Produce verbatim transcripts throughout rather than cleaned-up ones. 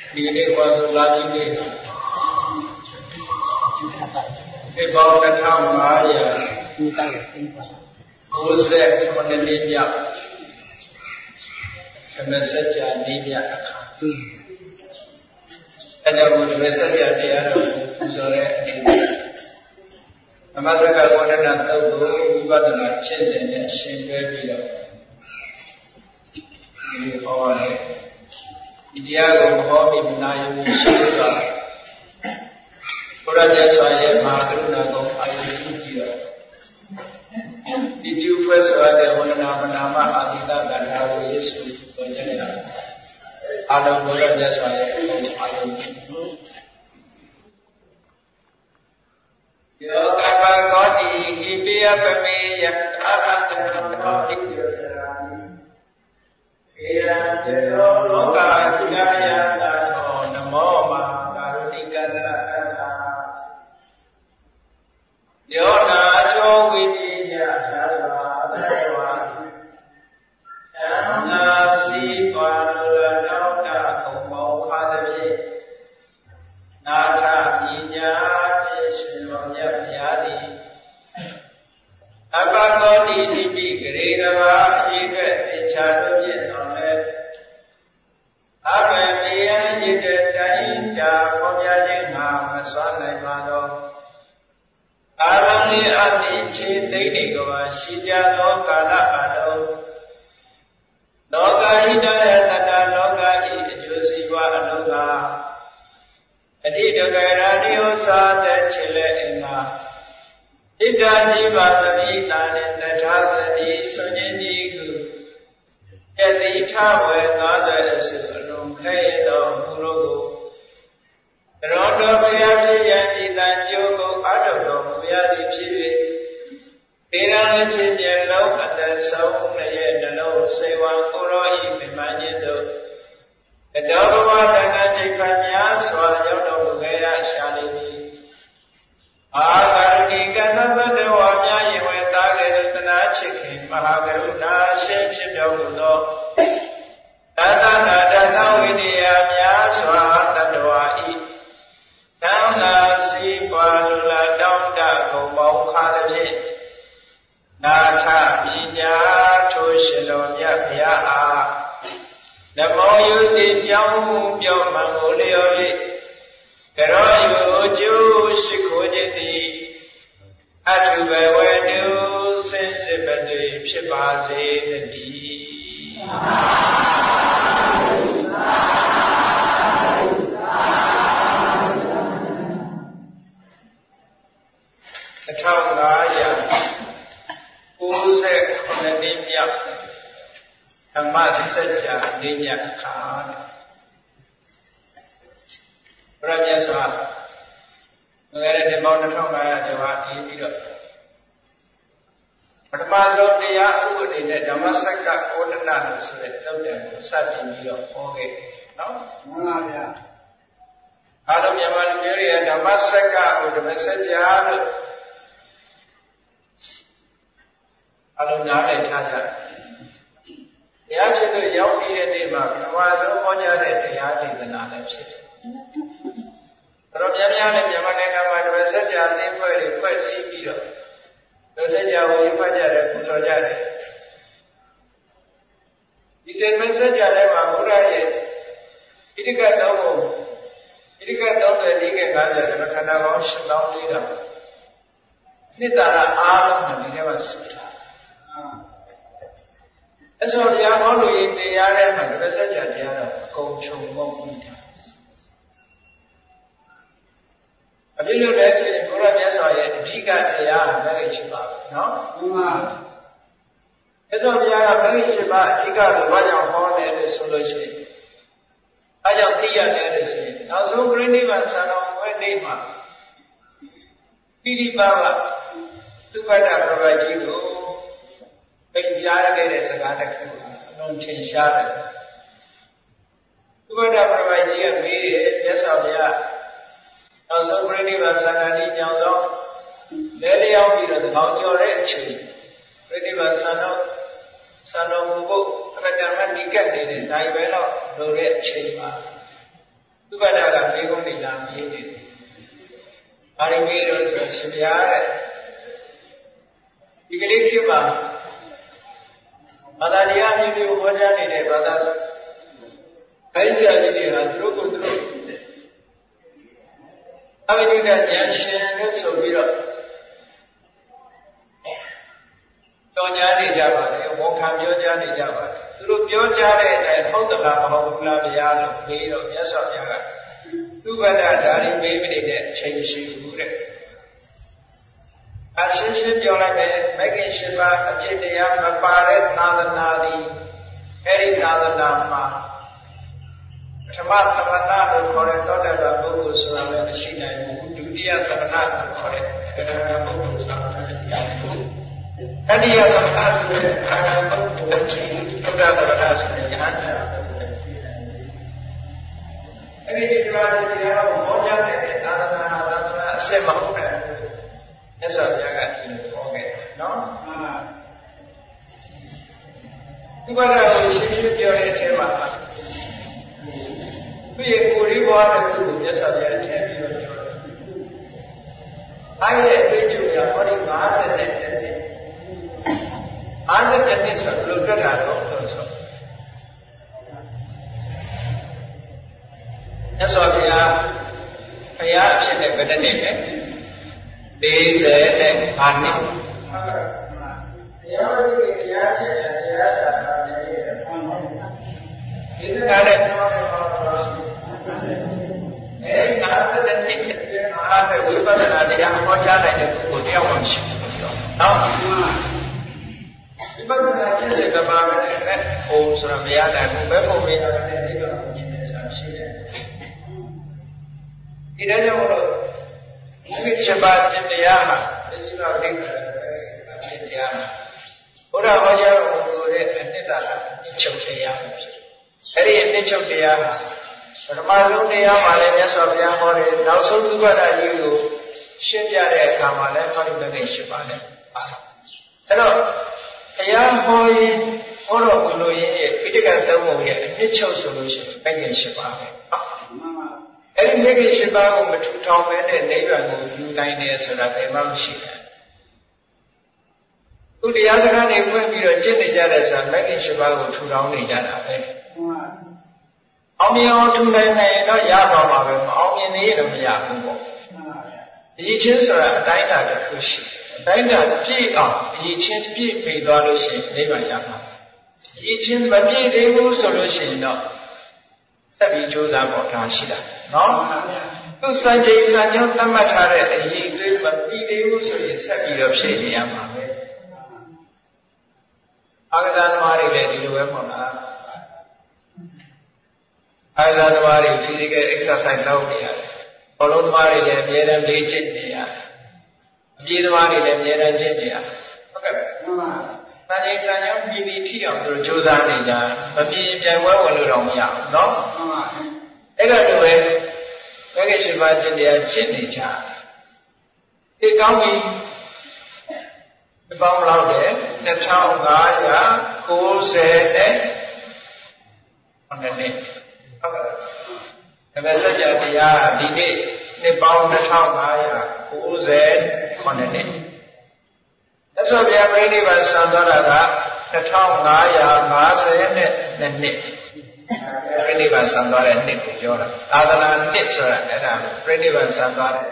Di ini waktu lagi ni, ini bawa datang Maya, Uzek Indonesia, semasa jadi dia, ada semasa jadi ada sore ini. Masa kalau ada nak tahu bukan dengan cincin cincin beliau, ini awal ni. Dia berhubung dengan Yesus. Orang Yesaya mahu nak ayat dia. Di Tuhan ada nama-nama Adinda dan Nabi Yesus berjaya. Ada orang Yesaya ayat. Yo kata kau di hibiya pemiya akan terkenal di Ira jero loka jaya namo namo ma karunika dana. Yo na jo widiya sarva dewa. Jana si parula nauta kumau khadaji. Nata inya jishnonya pyadi. Apa kau di dipi gerirawa ike dichadu jeno. Apa yang kita dapat pembelajaran masalah itu, orang ini ada cerita ini kawan, sejak loka ada, loka itu ada loka itu siwa loka, jadi negara ini usah tercela, tidak jiwa ini tanah terasa di sunyi itu, jadi tahu ada sesuatu. Kaya dah mulu, rondo biar dia tidak jauh ada dong biar dia tidak ngecil lau ada saung lagi dalam sewa kuroi memang itu. Kedua bawa dengan jikanya soal jauh dong gaya syalini. Agar ni kan berdewanya yang tak ada kena cikin mahakaruna sempit jauh dong. Tata nada tawidiya myaswa tadwai Tamnasi palula damda kumau khadaji Natha binya tushilo myapya a Namo yuti nyamu pyo mangulio li Karo yuju shikujiti Atu bewenu sensibadi pshipase nadi Thao ngaya, Uzek Indonesia, Tamat saja dinya kan. Berapa soal? Mengenai di bawah thao ngaya jawab ini juga. Pertama dia aku ini Damasaka Odana sudah tahu dan sahaja dia okey, no? Mana? Kalau zaman dia Damasaka Odana saja. Kalau nak ada saja, ya itu jauh dia ni mak, walau macam ada dia di sana ada sih. Kalau jangan ada zaman yang nama saja ni boleh bersih dia, saja boleh belajar, boleh belajar. Itu saja ada murah je. Ini kan tahu, ini kan tahu dia ni kan ada kerana orang sedang dia. Ini tak ada alam ni dia masuk. So dia mahu ini dia ada macam saja dia ada kau cuma minta. Apabila dia tu orang biasa ya jika dia bagi siapa, no? So dia bagi siapa jika banyak orang ada solusi, banyak dia ada solusi. Namun kerana bangsa orang ni mah, pilih bawa tu pada perbaiki tu. Penjara ke sekarang tu, non cincin. Tu ada perwajib miri biasa dia. Namun berani bahasa nani jauh dong. Dari yang biru tu, kau jauh receh. Berani bahasa no, sana buku kerajaan nikah ni, naik belok, dua receh mah. သူကတာကမေကုန်းနေလာမေးနေတယ်။ဘာလို့မေးလို့ဆိုရှင်ဗျာတဲ့ဒီကလေးခေတ်မှာဘာသာတရားမျိုးမျိုးဟောကြားနေတဲ့ဘာသာဆိုခိုင်းဆရာကြီးတွေကသူတို့ကိုသူတို့အဝိဒိကဉာဏ်ရှင်လို့ဆိုပြီးတော့တော်ကြားနေကြပါတယ်ဝန်ခံပြောကြားနေကြပါတယ်သူတို့ပြောကြားတဲ့အတိုင်းဟုတ်သလားမဟုတ်ဘူးလားဗျာလို့မေးတော့မြတ်စွာဘုရားကသူ့ဘဒ္ဒဒါရီမေးမနေတဲ့အချိန်ရှိဘူးတဲ့အရှင်းရှင်းပြောလိုက်မယ်မဂ္ဂင်၈ပါးအကျင့်တရားမပါတဲ့သာသနာသည်အဲဒီသာသနာမှာပထမသမဏလို့ခေါ်တဲ့သောတပန်ပုဂ္ဂိုလ်ဆိုတာလည်းမရှိနိုင်ဘူးဒုတိယသမဏလို့ခေါ်တဲ့ကရဏပုဂ္ဂိုလ်ဆိုတာတတိယသမဏဆိုတဲ့ခန္ဓာပုဂ္ဂိုလ်ကြီးသုဒ္ဓသမဏဆိုတဲ့ဉာဏ်အဲဒီဒီမှာတရားကိုဟောကြားတဲ့သာသနာသာသနာအစစ်မဟုတ်တဲ့မြတ်စွာဘုရားကဒီလိုဟောခဲ့တယ်နော်ဒီဘက်ကတော့ရှင်းရှင်းပြောတဲ့အထဲမှာသူရဲ့ကိုယ်ရေးဘဝတစ်ခုကိုမြတ်စွာဘုရားထည့်ပြီးတော့ပြောတယ်အဲ့ဒီအတွေ့အကြုံကဟောဒီ၅၀နဲ့တည်း၅၀နှစ်ဆိုလို့တွေ့တာတော့ဆိုမြတ်စွာဘုရားဘုရားဖြစ်တဲ့ဗတ္တနေပဲ၄၀နဲ့၅နှစ်တရားဝိပ္ပတရားချက်တရားစာနဲ့ဒီစကားနဲ့အဲဒီငါးဆက်တဲ့နှစ်အားဖြင့်ဝိပဿနာတရားဟောကြားနိုင်တဲ့ပုဂ္ဂိုလ်တယောက်မှမရှိဘူး။နော်ဝိပဿနာဖြစ်တဲ့ကမ္ဘာနဲ့လည်းဟိုဆိုတာမရနိုင်ဘူးဘယ်ပုံမရတဲ့ဒီလိုမြင်နေစားရှိတယ်။ဒီတဲ့ကြောင့်လို့ဒီချက်ပါခြင်းတရားမှာသစ္စာဒိဋ္ဌိပဲတရားမှာဘုရားဟောကြားတော်မူတဲ့အနှစ်သာရချုပ်တရားပဲဖြစ်။အဲဒီအနှစ်ချုပ်တရားဟာပထမဆုံးတရားမှာလည်းမြတ်စွာဘုရားဟောတယ်နောက်ဆုံးသုဘဒ္ဓကြီးကိုရှင်းပြတဲ့အခါမှာလည်းဟောဒီမဂ္ဂင်၈ပါးနဲ့ပါတယ်။အဲတော့ဘုရားဟောရင်ဟောတော်မူလို့ရင်ပိဋကတ်သုံးပုံရဲ့အနှစ်ချုပ်ဆိုလို့ရှိရင်မဂ္ဂင်၈ပါးပဲ။အဲဒီမဂ္ဂင်၈ပါးကိုမထူထောင်မဲတဲ့နိဗ္ဗာန်ကိုယူနိုင်တယ်ဆိုတာဘယ်မှမရှိဘူး။သူတရားစကားတွေဖွင့်ပြီးတော့ကျင့်နေကြတဲ့ဆိုမဂ္ဂင်၈ပါးကိုထူထောင်နေကြတာပဲ။အောင်မြင်အောင်ထူနိုင်နိုင်တော့ရတော့မှာပဲမအောင်မြင်နေရင်တော့မရဘူးပေါ့။အရေးချင်းဆိုတာအတိုင်းအတာတစ်ခုရှိတယ်။အတိုင်းအတာပြည့်အောင်အရေးချင်းပြည့်ပြီးသွားလို့ရှိရင်နိဗ္ဗာန်ရမှာ။အရေးချင်းမပြည့်သေးဘူးဆိုလို့ရှိရင်တော့ဆက်ပြီးကြိုးစားဖို့ဒါရှိတာနော်။သူစံချိန်စံညွှန်းသတ်မှတ်ထားတဲ့အရေးတွေမပြည့်သေးဘူးဆိုရင်ဆက်ပြီးတော့ဖြည့်နေရမှာပဲ။အာဂတသမားတွေလည်းဒီလိုပဲပေါ့လား။အာဂတသမားတွေ physical exercise လုပ်နေရတယ်။ဘောလုံးသမားတွေလည်းအမြဲတမ်းလေ့ကျင့်နေရတယ်။အပြေးသမားတွေလည်းအမြဲတမ်းကျင့်နေရတယ်။ဟုတ်ကဲ့။မှန်ပါ။စံချိန်စံညွှန်းပြည်ပြီးထိအောင်သူတို့ကြိုးစားနေကြတယ်။မပြေပြိုင်ပွဲဝင်လို့တော့မရဘူးနော်။မှန်ပါ။အဲ့ဒါလိုပဲမဂ္ဂင်၈ပါးကျင့်တရားကျင့်နေကြတယ်။ဒီကောင်းပြီ။ဒီပေါင်းလောက်တယ်နှစ်ထောင်ငါးရာကိုးဆယ်နဲ့ခုနှစ်ဟုတ်ကဲ့ဒါပေမဲ့စัจ जा တရားဒီနေ့နှစ်ပေါင်းနှစ်ထောင်ငါးရာကိုးဆယ်ခုနှစ်နှစ်သက်ဆိုဗျာပြိဋိဘံစံသွားတာကနှစ်ထောင်ငါးရာငါးဆယ်နဲ့နှစ်နှစ်ပြိဋိဘံစံသွားတဲ့နှစ်ကိုပြောတာသာသနာနှစ်ဆိုတာအဲ့ဒါပြိဋိဘံစံသွားတယ်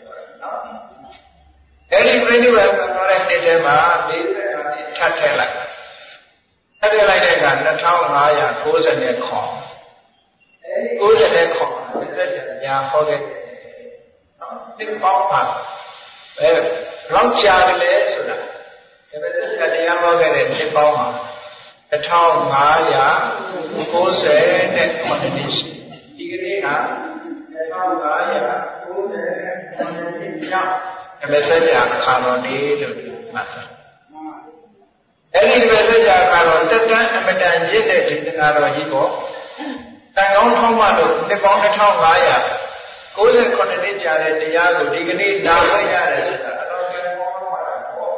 အဲ့ဒီပြိဋိဘံစံသွားတဲ့နှစ်ထဲမှာ၄၀ထပ်ထည့်လိုက်ထပ်ထည့်လိုက်တဲ့အခါနှစ်ထောင်ငါးရာကိုးဆယ်နဲ့ခွန်ကိုးဆယ်နဲ့ခွန်စัจ जा ညာဟောခဲ့ဒီပေါင်းပါအဲလောက်ကြာတယ်လေဆိုတာဒါပေမဲ့စัจ जा ဟောခဲ့တဲ့နှစ်ပေါင်းမှာတစ်ထောင်ငါးရာကိုးဆယ်နဲ့ခုနှစ်ရှိဒီကနေ့ကတစ်ထောင်ငါးရာကိုးဆယ်နဲ့ခုနှစ်ရောက်ဒါပေမဲ့စัจ जा အခါတော်နေလို့မှတ်တယ်အဲ့ဒီပဲစัจ जा အခါတော်တက်တန်းအမတန်ရစ်တဲ့ဒီသနာတော်ကြီးပေါ့တန်ကောင်းထောင်းမှလို့နှစ်ပေါင်းတစ်ထောင်ငါးရာကိုးဆယ်ခုနှစ်ကြာတဲ့တရားကိုဒီကနေ့နာခွင့်ရတယ်ဆိုတာအတော်ကြီးကောင်းပါတာပေါ့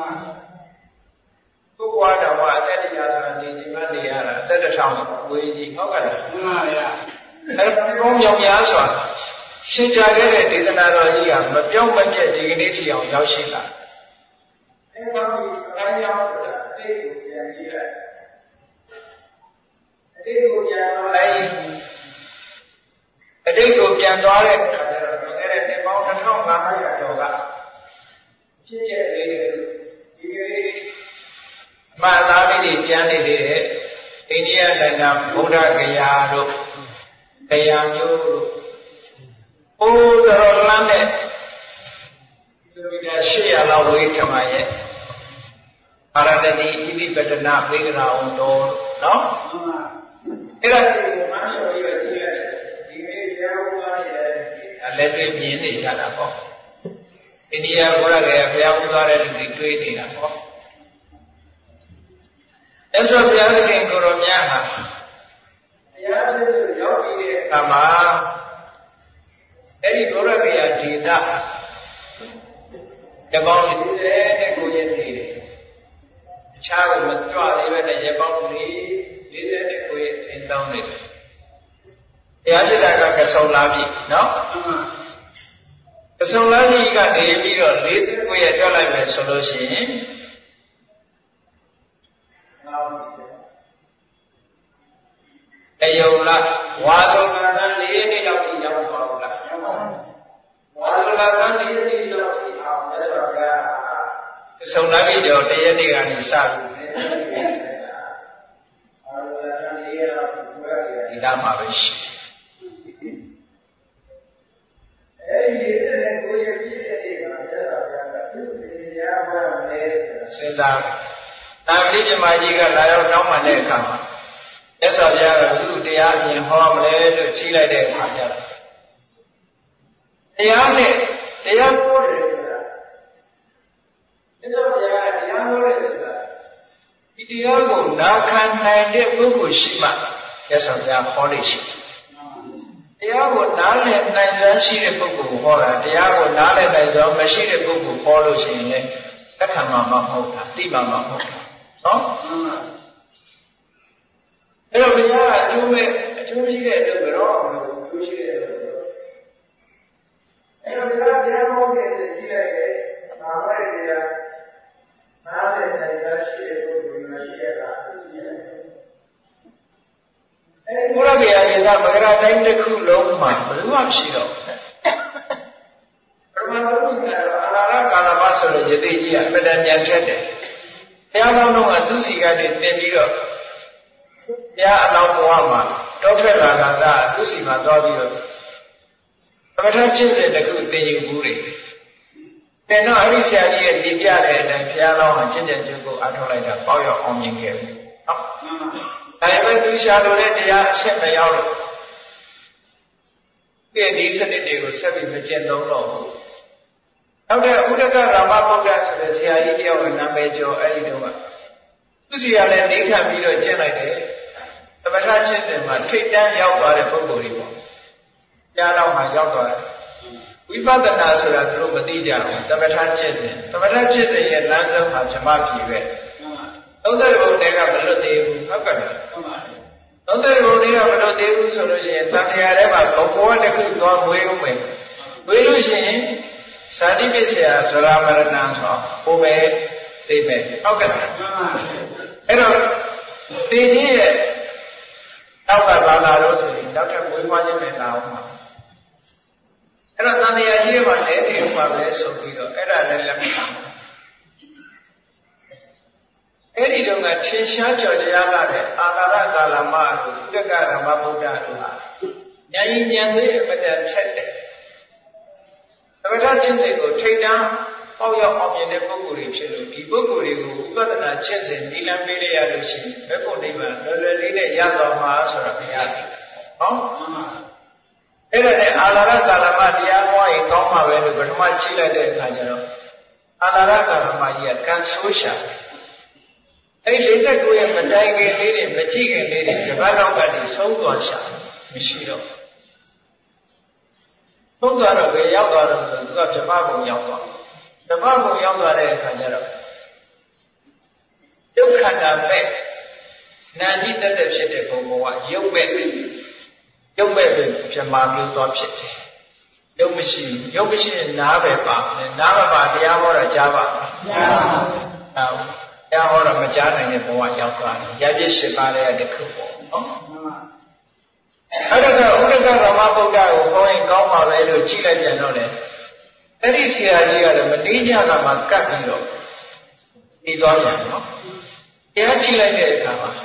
ပုဂ္ဂဝါတော်ကအတ္တတရားဆိုတာဒီဒီမှနေရတာအတ္တတစ်ထောင်ဝေးကြီးဟုတ်ကဲ့လားမှန်ပါဗျာ公用牙刷，新加给的地的那个一样，那表面的这个你提要要新了。那个俺要是这个变起来，这个变来，这个变多了，那个地方它上哪还要多个？现在这个因为马达里的讲的的，印尼人家不打个牙肉。这样就，哦，这个烂的，这个西亚老外他妈耶，阿拉的你一定不得拿回个老多，喏，这个我们有一个这个，因为这个我也，来对面的下来不，印尼人过来个不要不到来对对的了不，那时候不要听过了面哈。那么，这里多了个呀，地大，这帮里的那个也是，下个我们抓的那个这帮里，里的那个也挺当的，也是那个个收垃圾，喏，个收垃圾个里边了，里头个也抓来没收了些。哎有了，瓦多拉山里的要比较高了，瓦多拉山里的要比好，没错的。从那边就这些地方你下去，瓦多拉山里的你干嘛不去？哎，你这人不也比这地方没错的，就是这样不没。现在，咱们这嘛几个来要找嘛来看嘛。这说的路တရားပြင်ဟောမလဲလို့ကြီးလိုက်တဲ့အခါကျတော့တရားနဲ့တရားဟောတယ်ဆိုတာ这说的တရားဟောတယ်ဆိုတာဒီတရားကိုနာခံနိုင်တဲ့ပုဂ္ဂိုလ်ရှိမှရသော်ဘုရားဟောလို့ရှိတယ်တရားကိုနားလည်နိုင်စွမ်းရှိတဲ့ပုဂ္ဂိုလ်ကိုဟောတာတရားကိုနားလည်နိုင်စွမ်းမရှိတဲ့ပုဂ္ဂိုလ်ဟောလို့ရှိရင်လည်းသက်ခံမှာမဟုတ်တာသိမှာမဟုတ်တာနော်အဲ့တော့ဘုရားအကျိုးမဲ့အကျိုးရှိတဲ့အတွက်ကတော့အကျိုးရှိတဲ့အတွက်အဲ့တော့ဘုရားတရားဟောတဲ့ကြည့်လိုက်တယ်။ဘာပဲတရားနားတဲ့တရားရှိတဲ့ပုဂ္ဂိုလ်မျိုးရှိရတာ။အဲ့ဒီဘုရားတရားကြီးကမဂရတိုင်းတစ်ခုလုံးမှာဘယ်လိုမှမရှိတော့ဘူး။ပရမတ်ဘုရားကအနာရကာလမဆိုတဲ့ယတိကြီးကအမြဲတမ်းပြန်ထွက်တယ်။တရားကောင်းတော့ကသူစီကနေတင်ပြီးတော့တရားအလောင်းဘဝမှာတောထွက်လာတာကသူစီမှာသွားပြီးတော့သမထချင်းစဉ်တစ်ခုသင်ယူဘူးတယ်။တဲ့တော့အဲ့ဒီဆရာကြီးရဲ့ဒီပြတဲ့အတိုင်းဘုရားလောင်းဟာချင်းချင်းကျုပ်ကိုအားထုတ်လိုက်တာပေါ့ရောက်အောင်မြင်ခဲ့တယ်။ဟုတ်။ဒါပေမဲ့သူရှာလို့တဲ့တရားအရှင်းမရောက်လို့ဒီဒီစနစ်တွေကိုဆက်ပြီးမကျင့်သုံးတော့ဘူး။နောက်တဲ့ဥဒကရာမဗုဒ္ဓဆိုတဲ့ဆရာကြီးတယောက်ကနာမည်ကျော်အဲ့ဒီတော့ကသူစီကလည်းနေခံပြီးတော့ကျင့်လိုက်တယ်။သမထချင်းစဉ်မှာထိတ်တန်းရောက်သွားတဲ့ပုဂ္ဂိုလ်တွေပေါ့။ကြားတော့မှရောက်သွားတယ်။ဝိပဿနာဆိုတာသူတို့မသိကြဘူး။သမထချင်းစဉ်သမထချင်းစဉ်ရဲ့လမ်းဆုံးမှာဗြဟ္မပြည်ပဲ။သုံးသက်ဘုံတွေကမလွတ်သေးဘူးဟုတ်ကဲ့။ဟုတ်ပါဘူး။သုံးသက်ဘုံတွေကမလွတ်သေးဘူးဆိုလို့ရှိရင်တန်တရားထဲမှာဘုံဘဝတစ်ခုသွားမွေးဦးမယ်။မွေးလို့ရှိရင်ဇာတိပစ္စယဇရာမရဏဆိုဟိုပဲသိမယ်ဟုတ်ကဲ့။အဲ့တော့ဒီကြီးရဲ့နောက်ကဘာလာလို့ဆိုရင်နောက်ထပ်ဝေးမွားခြင်းနဲ့လာအောင်ပါအဲ့တော့တန်တရားကြီးမှာလည်းဒီဥပမာပဲဆိုပြီးတော့အဲ့ဒါလည်းလက်မခံဘူးအဲ့ဒီတော့ကထင်ရှားကြော်တရားလာတဲ့အာကာရကာလမတို့ဥဒကရမဗုဒ္ဓတို့ဟာဉာဏ်ကြီးဉာဏ်သေးအမတန်ချက်တယ်သမထချင်းစိတ်ကိုထိတ်တန်းပေါက်ရောက်အောင်မြင်တဲ့ပုဂ္ဂိုလ်တွေဖြစ်လို့ဒီပုဂ္ဂိုလ်တွေကိုဥပဒနာချက်စဉ်နိလန်းပေးရလို့ရှိရင်ဘယ်ဖို့နိဗ္ဗာန်လွယ်လွယ်လေးနဲ့ရသွားမှာဆိုတော့ဘုရားသိတယ်။ဟောအဲ့ဒါနဲ့အာလာရကာလမတရားဟောရင်ကောင်းမှာပဲလို့ပထမချိလိုက်တဲ့အခါကျတော့အာလာရကာလမကြီးကကံဆိုးရှာအဲ့လေးဆက်ကိုရဲ့မတိုင်ခင်လေးတွေမကြည့်ခင်လေးတွေဒီဘက်တော့ကနေဆုံးသွားရှာမရှိတော့သုံးသွားတော့ပဲရောက်သွားတော့သူကဗြဟ္မဘုံရောက်သွားဓမ္မဘုံရောက်သွားတဲ့အခါကျတော့ဒုက္ခတာမဲ့နာတိတတ်တဲ့ဖြစ်တဲ့ဘုံဘဝရုပ်မဲ့ရုပ်မဲ့ပဲပြမာပြုသွားဖြစ်တယ်ရုပ်မရှိရုပ်မရှိရင်နားပဲပါနားမပါတရားဟောတာကြားပါမကြားပါဘူးတရားဟောတာမကြားနိုင်တဲ့ဘဝရောက်သွားတယ်ရပြစ်ရှိပါတဲ့တခုပေါ့နော်အဲ့ဒါကဥဒကဗမာဗုဒ္ဓကိုဟောရင်ကောင်းပါပဲလို့ကြည့်လိုက်ပြန်တော့လေအဲ့ဒီဆရာကြီးကလည်းမတိကြတာမှကတ်ပြီးတော့ဒီသွားပြန်နော်တရားကြည့်လိုက်တဲ့အခါမှာ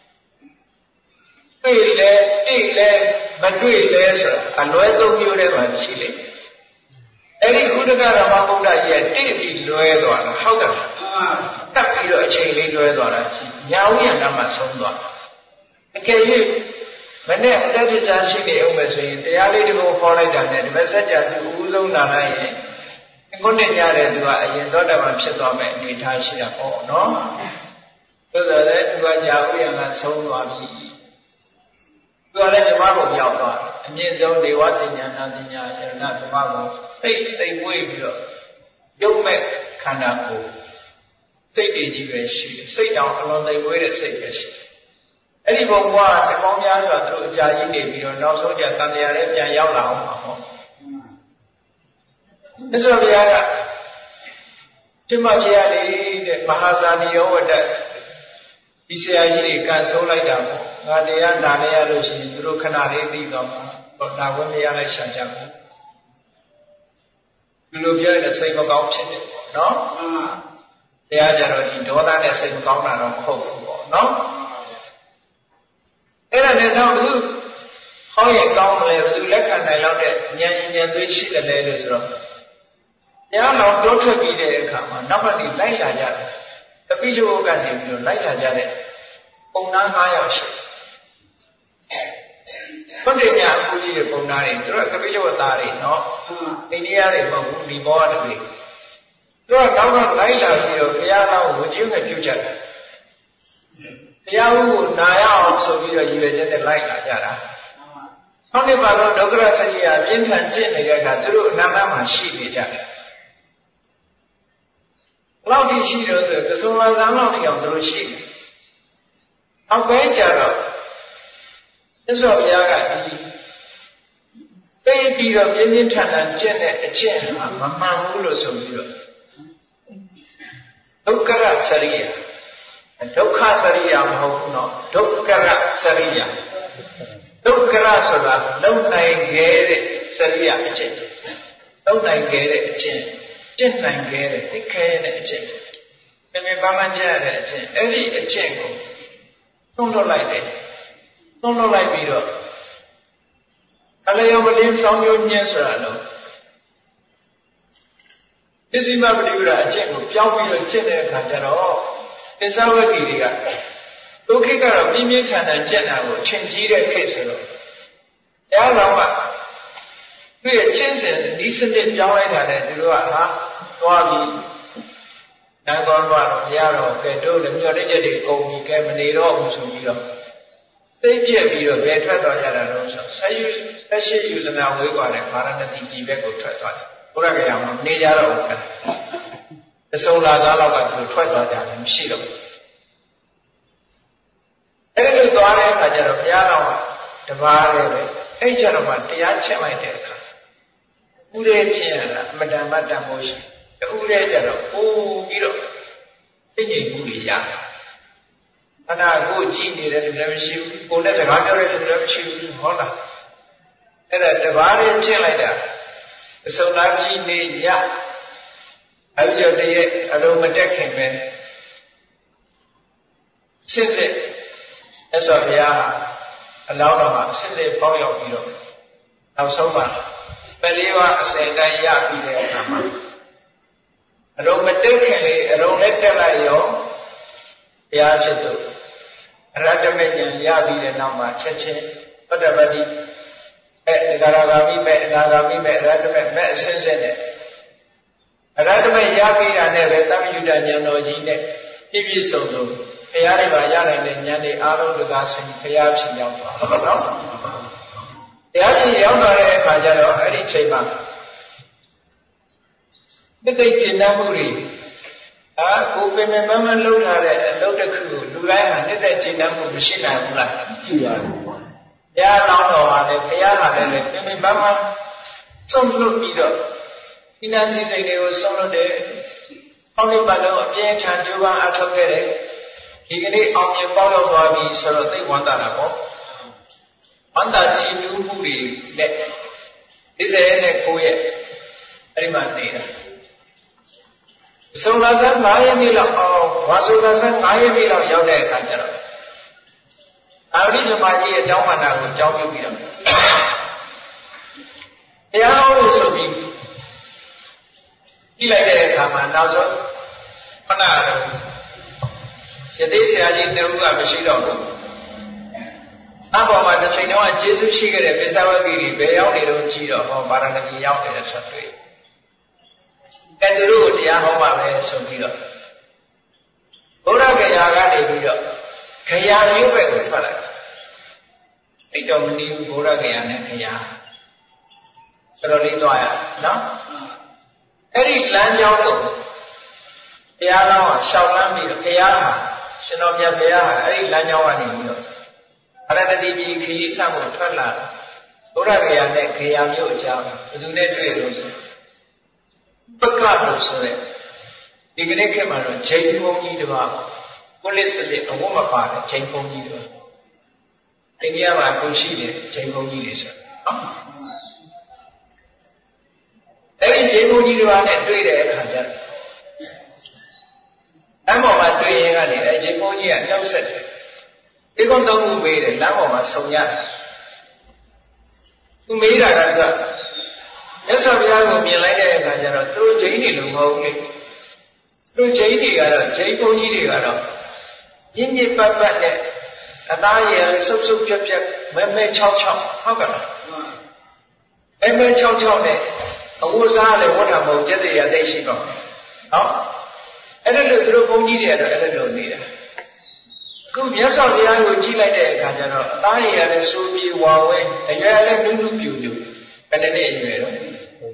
တွေ့လဲတိလဲမတွေ့လဲဆိုတာအလွဲသုံးမျိုးတည်းမှာရှိလေအဲ့ဒီဥဒကရမဗုဒ္ဓကြီးကတိပြီးလွဲသွားတာဟုတ်တယ်ကပ်ပြီးတော့အချိန်လေးလွဲသွားတာရှိညာဥယျာဏမှာဆုံးသွားအကယ်၍မနဲ့အတ္တပ္ပဇာရှိနေအောင်ပဲဆိုရင်တရားလေးတစ်ခုခေါ်လိုက်တာနဲ့ဒီမစัจ जा သူဦးဆုံးလာလိုက်ရင်ခုနှစ်ညတဲ့သူကအရင်သောတပန်ဖြစ်သွားမယ်အနေထားရှိတာပေါ့နော်ဆိုတော့လေသူကညာဥယျာဏဆုံးသွားပြီသူကလည်းဓမ္မကိုရောက်သွားအမြင့်ဆုံးဒေဝပညာနာပညာယရဏဓမ္မကိုသိသိမွေးပြီးတော့ရုပ်မဲ့ခန္ဓာကိုစိတ်တည်ကြီးပဲရှိတယ်စိတ်တောင်အလွန်သိမွေးတဲ့စိတ်ပဲရှိတယ်အဲ့ဒီဘုံကတပေါင်းများစွာသူတို့အကြာကြီးနေပြီးတော့နောက်ဆုံးကျတန်တရားလေးပြန်ရောက်လာအောင်ပါဟောမြတ်စွာဘုရားကတိမဘုရားလေးတဲ့မဟာဇာနီယောဝတ္တဒီဆရာကြီးတွေကန်ဆုံးလိုက်တာပေါ့ငါတရားနာနေရလို့ရှိရင်သူတို့ခဏလေးပြီးတော့တော့နာဝင်မရလိုက်ရှာကြဘူးဒီလိုပြောရင်စိတ်မကောင်းဖြစ်တယ်ပေါ့နော်တရားကြတော့ဒီဒေါသနဲ့စိတ်မကောင်းတာတော့မဟုတ်ဘူးပေါ့နော်အဲ့ဒါနဲ့တော့သူဟောရင်ကောင်းမလဲသူလက်ခံနိုင်လောက်တဲ့ဉာဏ်ဉာဏ်သွေးရှိတယ်လေလို့ဆိုတော့တရားတော်တိုးထွက်ပြီးတဲ့အခါမှာနောက်ကနေလိုက်လာကြတယ်တပိလုကနေပြီးတော့လိုက်လာကြတဲ့ပုံနာ၅ယောက်ရှိဘုဒ္ဓမြတ်အခုကြီးတဲ့ပုံနာတွေသူတို့တပိလုသားတွေနော်အိန္ဒိယတွေမဟုတ်ဘူးဒီဘောကတွေသူကတောင်းတော့လိုက်လာပြီးတော့ဘုရားတော်ကိုဝကြည့်နဲ့ပြုတ်ကြတယ်တရားဥကိုနာရအောင်ဆိုပြီးတော့ရည်ရွယ်ချက်နဲ့လိုက်လာကြတာ။ဟုတ်တယ်ပါတော့ဒုက္ခရစရိယာပြင်းထန်ကျင့်နေတဲ့အခါသူတို့အနာမမှာရှိနေကြတယ်။ဘလောက်ထိရှိတော့ဆိုကစုံလာသံလောက်တိအောင်သူတို့ရှိတယ်။အောက်ပိုင်းကျတော့သစ္စာဘုရားကဒီသိပြီးတော့ပြင်းပြင်းထန်ထန်ကျင့်တဲ့အကျင့်ဟာမမှန်ဘူးလို့ဆိုပြီးတော့ဒုက္ခရစရိယာဒုက္ခစရိယာမဟုတ်ဘူးနော်ဒုက္ခရစရိယာဒုက္ခရဆိုတာလုံနိုင်ခဲ့တဲ့စရိယာအချက်လုံနိုင်ခဲ့တဲ့အချက်ကျင့်နိုင်ခဲ့တဲ့သိခဲတဲ့အချက်ပြင်းပြပါမှကျရတဲ့အချက်အဲ့ဒီအချက်ကိုသုံးလွတ်လိုက်တယ်သုံးလွတ်လိုက်ပြီးတော့အလျော်မလင်းဆောင်မျိုးညင်းဆိုတာလို့သစ္စိမပတိဝရအချက်ကိုပြောင်းပြီးတော့ကျင့်တဲ့အခါကျတော့သစ္စာဝတ္တိတွေကဒုက္ခိကတော့ပြင်းပြင်းထန်ထန်ကျင့်တာကိုချိန်ကြီးတဲ့ခေတ်ဆိုတော့တရားတော်ကသူ့ရဲ့ကျင့်စဉ်ဒီစနစ်ပြောင်းလိုက်တာနဲ့သူတို့ကဟာသွားပြီးနန်းကောတော့မရတော့ကဲတို့လည်းမျောတိချက်တွေကုန်ပြီကဲမနေတော့ဘူးဆိုပြီးတော့သိပြက်ပြီးတော့ဘယ်ထွက်သွားကြတာတော့ဆိုဆက်ယူဆက်ရှိယူဇနာဝေးกว่าတဲ့ဗာရဏသီပြည်ဘက်ကိုထွက်သွားတယ်ဘုရားကရမနေကြတော့ဘူးအစုံလာသားလောက်ကသူထွက်သွားကြတယ်မရှိတော့ဘူးအဲ့ဒီလိုသွားတဲ့အခါကျတော့ဘုရားတော်ကတပါးလေပဲအဲ့ကျတော့မှတရားချက်လိုက်တဲ့အခါဥရေချင်းရတာအမတန်မတန်ဖို့ရှိတူရဲကျတော့ပို့ပြီးတော့သိဉ္ဇမှုတွေရတယ်ခန္ဓာကိုကြည့်နေတဲ့လူလည်းမရှိဘူးကိုယ်နဲ့စကားပြောတဲ့လူလည်းမရှိဘူးဟောလားအဲ့ဒါတပါးလေးချင်းလိုက်တာအစုံလာပြီးနေရအပြည့်တည်းအလုံးမတက်ခင်ပဲစစ်စစ်အဲ့ဆိုဘုရားအလောင်းတော်မှာစစ်စစ်ပေါက်ရောက်ပြီးတော့နောက်ဆုံးမှာပရိဝါအစင်တိုင်းရပြီးတဲ့အခါမှာအလုံးမတက်ခင်လေအလုံးနဲ့တက်လိုက်ရောဘုရားဖြစ်သူအရဟတမေဉာဏ်ရပြီးတဲ့နောက်မှာချက်ချင်းပတ္တပတိအဲဒါရဂါမိမဲ့အနာဂါမိမဲ့အရဟတမေမဲ့အစစ်စစ်နဲ့အရဟတမေရပြီးတာနဲ့ပဲသမ္မယုတဉာဏ်တော်ကြီးနဲ့ပြည့်ပြည့်စုံစုံဘုရားတွေပါရနိုင်တဲ့ဉာဏ်တွေအားလုံးတကားဆင်ဘုရားဖြစ်ရောက်သွားတယ်နော်တရားကြီးရောက်လာတဲ့အခါကျတော့အဲ့ဒီချိန်မှာတိတ်တိတ်ကျင့်တတ်မှုတွေအာကိုယ်ပင်ပင်မမလှုပ်လာတဲ့အလုပ်တစ်ခုကိုလူတိုင်းဟာနှစ်သက်ကျင့်တတ်မှုမရှိနိုင်ဘူးလားရှိပါတယ် ya long đầu à này phải à này này nhưng mình bám mà xong lúc đi rồi khi nào xí xí đều xong lúc đấy không đi bắt đầu bien chán chú bạn ăn thâu cái đấy thì cái này ông như bao lâu rồi thì sau đó thấy quan ta là có quan ta chỉ đủ phụ đi đấy thế thế này cô ấy ấy mà này đó sau đó sang ngày mai là oh và sau đó sang ngày mai là giao đại thành rồi à đi cho bà chị cháu mà nào cũng cháu như vậy đó thế áo rồi số gì đi lại đây làm mà nào số con nào rồi giờ đây sẽ đi đâu cũng phải suy đâu à bảo mà nó thấy nó là Giêsu chỉ cái này bây giờ cái gì bây giờ đi đâu chỉ đâu mà bà đang đi giao để sản xuất cái thứ đó thì anh không mà về số gì đó bố ra cái nhà cái này đi đó cái nhà như vậy cũng phải là cái đó mình đi bố ra cái nhà này cái nhà sau đó đi toa à đó cái gì làm giao đâu cái nhà nào sau làm đi cái nhà à xin ông nhà cái nhà cái gì làm giao anh đi đó anh ta đi đi khi sang một phát là bố ra cái nhà này cái nhà như vậy sao tôi nói chuyện rồi bất cả đồ số này, đi cái này cái mà nó cháy không gì được à, police này ông cũng mà phá cháy không gì được, cái nhà mà công ty này cháy không gì được sao? Tại vì cháy không gì được anh này đối đấy khá là, làm mà đối với anh này cháy không gì anh nhau sệt, cái con tàu cũng về đấy, làm mà sống nhá, cũng mấy ra cái đó. Nhất sau bây giờ mình lại đây là giờ rồi tôi chỉ đi đường hậu đi, tôi chỉ đi cái đó, chỉ có gì đi cái đó, những gì bắt bắt này, ta giờ sắp sắp chập chập, mấy mấy chao chao, không cần, mấy mấy chao chao này, ông xã này ông làm một cái gì ở đây xí không, đó, cái đó là tôi không gì đi đó, cái đó là gì đó, cứ nhất sau bây giờ chỉ lại đây là giờ rồi, ta giờ số bị hoa vậy, cái giờ là đúng đúng biểu biểu, cái này này như vậy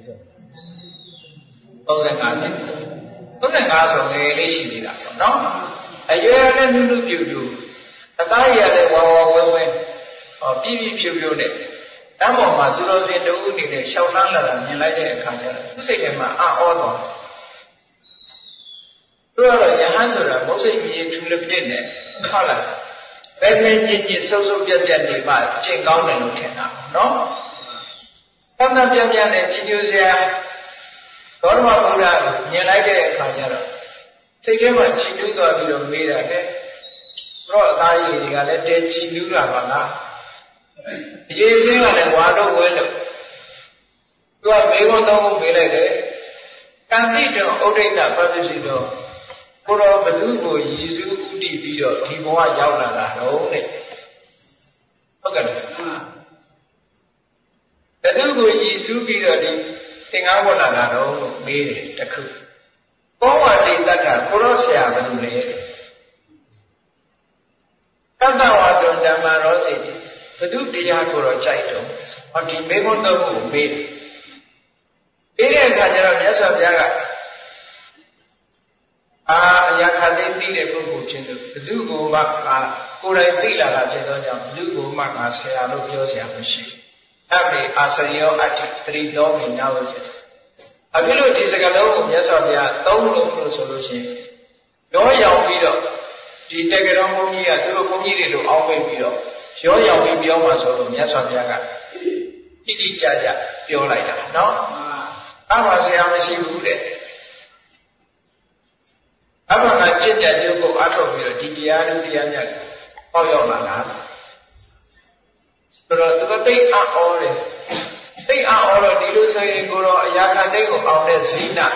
tôi là ngã đấy, tôi là ngã rồi nghe lấy gì đi làm, nó, ai giờ này nụ nụ biểu biểu, ta giờ này hoa hoa quên quên, ở pi pi biểu biểu này, ta bảo mà dù đâu sẽ đâu đi này, sau tháng là làm như lại để khám cho, cứ say cái mà à ô đó, tôi là nhà hàng rồi là mỗi ngày mình chụp lập trình này, khá là, cái này nhìn nhìn sâu sâu biên biên này mà trên cao này nó thế nào, nó Tâm tâm biên biên này chỉ như thế đó mà cũng là nhìn lại cái khả năng đó thế cái mà chỉ như tôi bị đồng ý là cái rồi ta gì thì cái này để chỉ như là mà là cái gì là này quá đâu quên được tôi mấy con đâu cũng bị lại đấy càng đi được ở đây là bao nhiêu đó cô đó bên nước của Giêsu cũng đi đi rồi thì có ai giao là là đâu này không cần cái nước của Giêsu đi rồi đi thì ngã qua là là đâu mê này đặc khu có qua đi tất cả cô đó sẽ vào đâu này các bạn vào trong đám mà đó gì cái nước đi ra cô đó chạy đâu hoặc thì mấy con đâu cũng mê thế này cả nhà nó nhớ sao ra à nhà khai đến đi để cô cô trên được cái nước của bạn à cô này đi là là trên đó chẳng nước của bạn à sẽ là lúc vô sẽ không xí à vì à sẽ yêu à thì три đó mình nhau rồi à ví dụ thì cái đó cũng nhớ sao ra tống lúc lúc số lúc gì đó giàu đi rồi thì cái đó không như à tôi không như để được ao về đi rồi gió giàu đi biểu mà số lúc nhớ sao ra cả đi đi cha cha biểu lại đó nó à mà sẽ không xí đủ đấy à mà cái chuyện này nếu có áp dụng rồi thì dia nó dia nhá bao nhiêu là lá rồi tôi có thấy áo áo đấy thấy áo áo rồi đi lúc xây cô rồi nhà cái đấy của áo này zina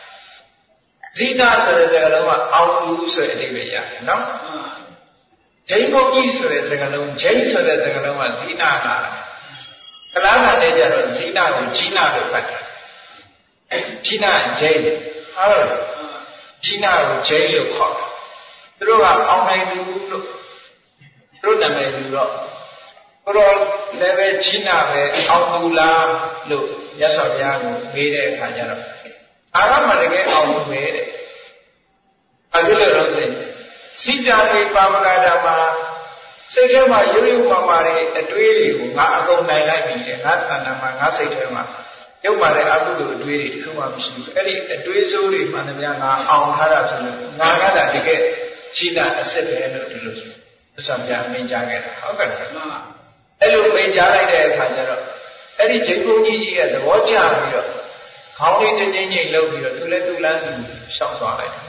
zina rồi cái đó mà áo đủ rồi đi về nhà nó cháy không gì rồi cái đó cháy rồi cái đó mà zina là cái lá này để rồi zina của china được phải china cháy à China của chế được khó, rồi là ông này đủ rồi, rồi là này đủ rồi, rồi là về China về ông đủ là đủ, nhất sau đó về để khai ra rồi, à mà cái ông về đấy, à cái lời nói gì, xin chào người Pamukadama, စိတ်ထဲမှာရိုးရိုးမာမာတွေအတွေးတွေကိုငါအကုန်နိုင်လိုက်ပြီလေငါတဏ္ဍာမှာငါစိတ်ထဲမှာရုပ်ပါတဲ့အကုသိုလ်အတွေးတွေတစ်ခုမှမရှိဘူးအဲ့ဒီအတွေးစိုးတွေမှန်တယ်များငါအောင်ထားတာဆိုလို့ငါကသာတကယ်ခြိတာအစ်စ်ပဲလို့ဒီလိုဆိုဆံပြမင်းကြားခဲ့တာဟုတ်ကဲ့အဲ့လိုမင်းကြားလိုက်တဲ့အခါကျတော့အဲ့ဒီဂျိန်းဘုန်းကြီးကြီးရဲ့သဘောကျပြီးတော့ခေါင်းလေးတင်းတင်းကြီးလှုပ်ပြီးတော့သူလည်းသူ့လမ်းသူရှောက်သွားလိုက်တယ်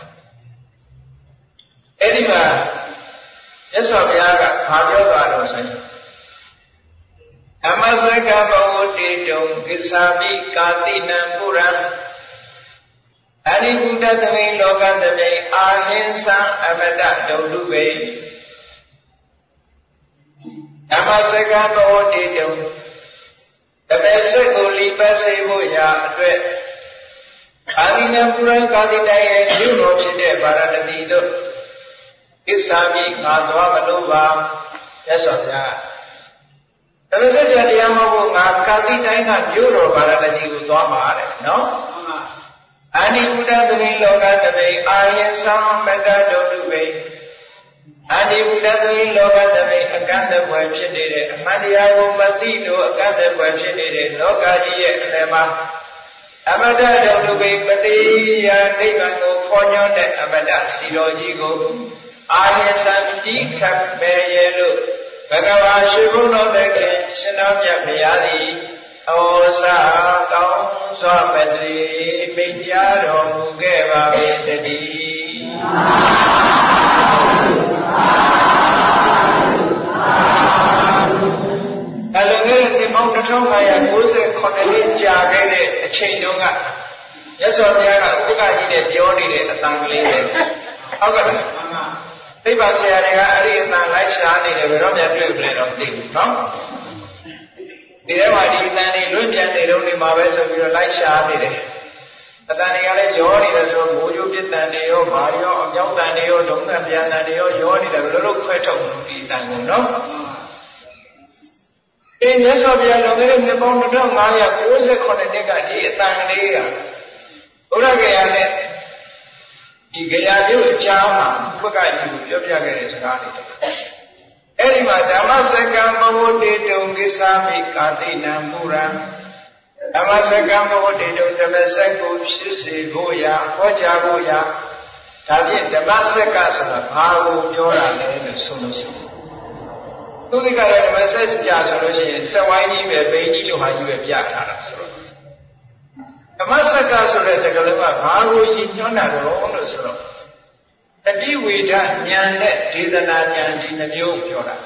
အဲ့ဒီမှာမြတ်စွာဘုရားကဘာပြောသွားတော့ဆိုရင်အမစကဘဝတိတုံကိစ္ဆာမိကာတိနံပုရံအရိဘုဒ္ဓသမိန်လောကသမိန်အာဟိသံအမတဒုံတုဝေအမစကဘဝတိတုံတပည့်စက်ကိုလိပတ်စေဖို့ရာအတွက်အာရိနံပုရံကာတိတိုင်ရဲ့မြို့တော်ဖြစ်တဲ့ဗာရာဏသီတို့ကိစ္ဆာမိငါသွားမလို့ပါမြတ်စွာဘုရားတပည့်စက်တရားမဟုတ်ငါကာတိတိုင်ကမြို့တော်ဗာရာဏသီကိုသွားမှာတဲ့နော်အာနိဘုဒ္ဓသမိလောကသမိအာယံသမတဒုတုဝေအာနိဘုဒ္ဓသမိလောကသမိအကန့်အကွယ်ဖြစ်နေတဲ့အမှန်တရားကိုမသိလို့အကန့်အကွယ်ဖြစ်နေတဲ့လောကကြီးရဲ့အလယ်မှာအမတဒုတုဝေပတိယနိဗ္ဗာန်ကိုဖော်ညွှန်းတဲ့အမတစီတော်ကြီးကိုအာယံသံတိခတ်ပေရဲ့လို့ဘဂဝါရှိဘုန်းတော်တခင်ရှင်တော်မြတ်ဘုရားသည်ဩစာကောင်းစွာပတိမိတ်ကြတော်မူခဲ့ပါပေတည်းအလုံးငယ်ဒီပေါင်းတစ်ထောင်၅ရာ၉ခုနှစ်ကြာခဲ့တဲ့အချိန်တုန်းကမြတ်စွာဘုရားကဥပက္ခကြီးနဲ့ပြောနေတဲ့အတန်ကလေးတွေဟုတ်ကဲ့သိပ္ပံဆရာတွေကအဲ့ဒီအတန်လိုက်ရှားနေတယ်ဘယ်တော့မှတွေ့ဘူးလေတော့မသိဘူးနော်ဒီထဲမှာဒီအတန်တွေလွင့်ပြန်နေတော့နေမှာပဲဆိုပြီးတော့လိုက်ရှားနေတယ်အတန်တွေကလည်းရောနေတယ်ဆိုမိုးကြိုးပြတန်တွေရောဘာရောအမြောက်တန်တွေရောဒုံတန်ပြန်တန်တွေရောရောနေတယ်ဘယ်လိုလုပ်ခွဲထုတ်လို့ဒီအတန်ကိုနော်အင်းမြတ်စွာဘုရားတော်ရဲ့မြေပေါင်းတစ်ထောင်၅ရာ၉ခုနှစ်ကဒီအတန်လေးကဘုရားကရာနဲ့ဒီကြရာမျိုးအချားမှာဘုက္ကကြီးကိုပြောပြခဲ့တဲ့စကားတွေအဲ့ဒီမှာဓမ္မစကံဘဝတေတုံကိစ္ဆာမိကာတိနံမူရံဓမ္မစကံဘဝတေတုံဓမ္မစက်ကိုဖြစ်စေဖို့ရာဟောကြားဖို့ရာဒါဖြင့်ဓမ္မစက်ကဆိုတာဘာကိုပြောတာလဲလို့ဆိုလို့ရှိရင်သူဒီကလည်းဓမ္မစက်ကြာဆိုလို့ရှိရင်စက်ဝိုင်းကြီးပဲဘိန်းကြီးလိုဟာကြီးပဲပြထားတာဆိုတော့ဓမ္မစက်ကဆိုတဲ့စကားလုံးကဘာကိုရည်ညွှန်းတာတော့လို့ဆိုတော့တတိဝေဒဉာဏ်နဲ့ဒေသနာဉာဏ်ဒီနှမျိုးပြောတာ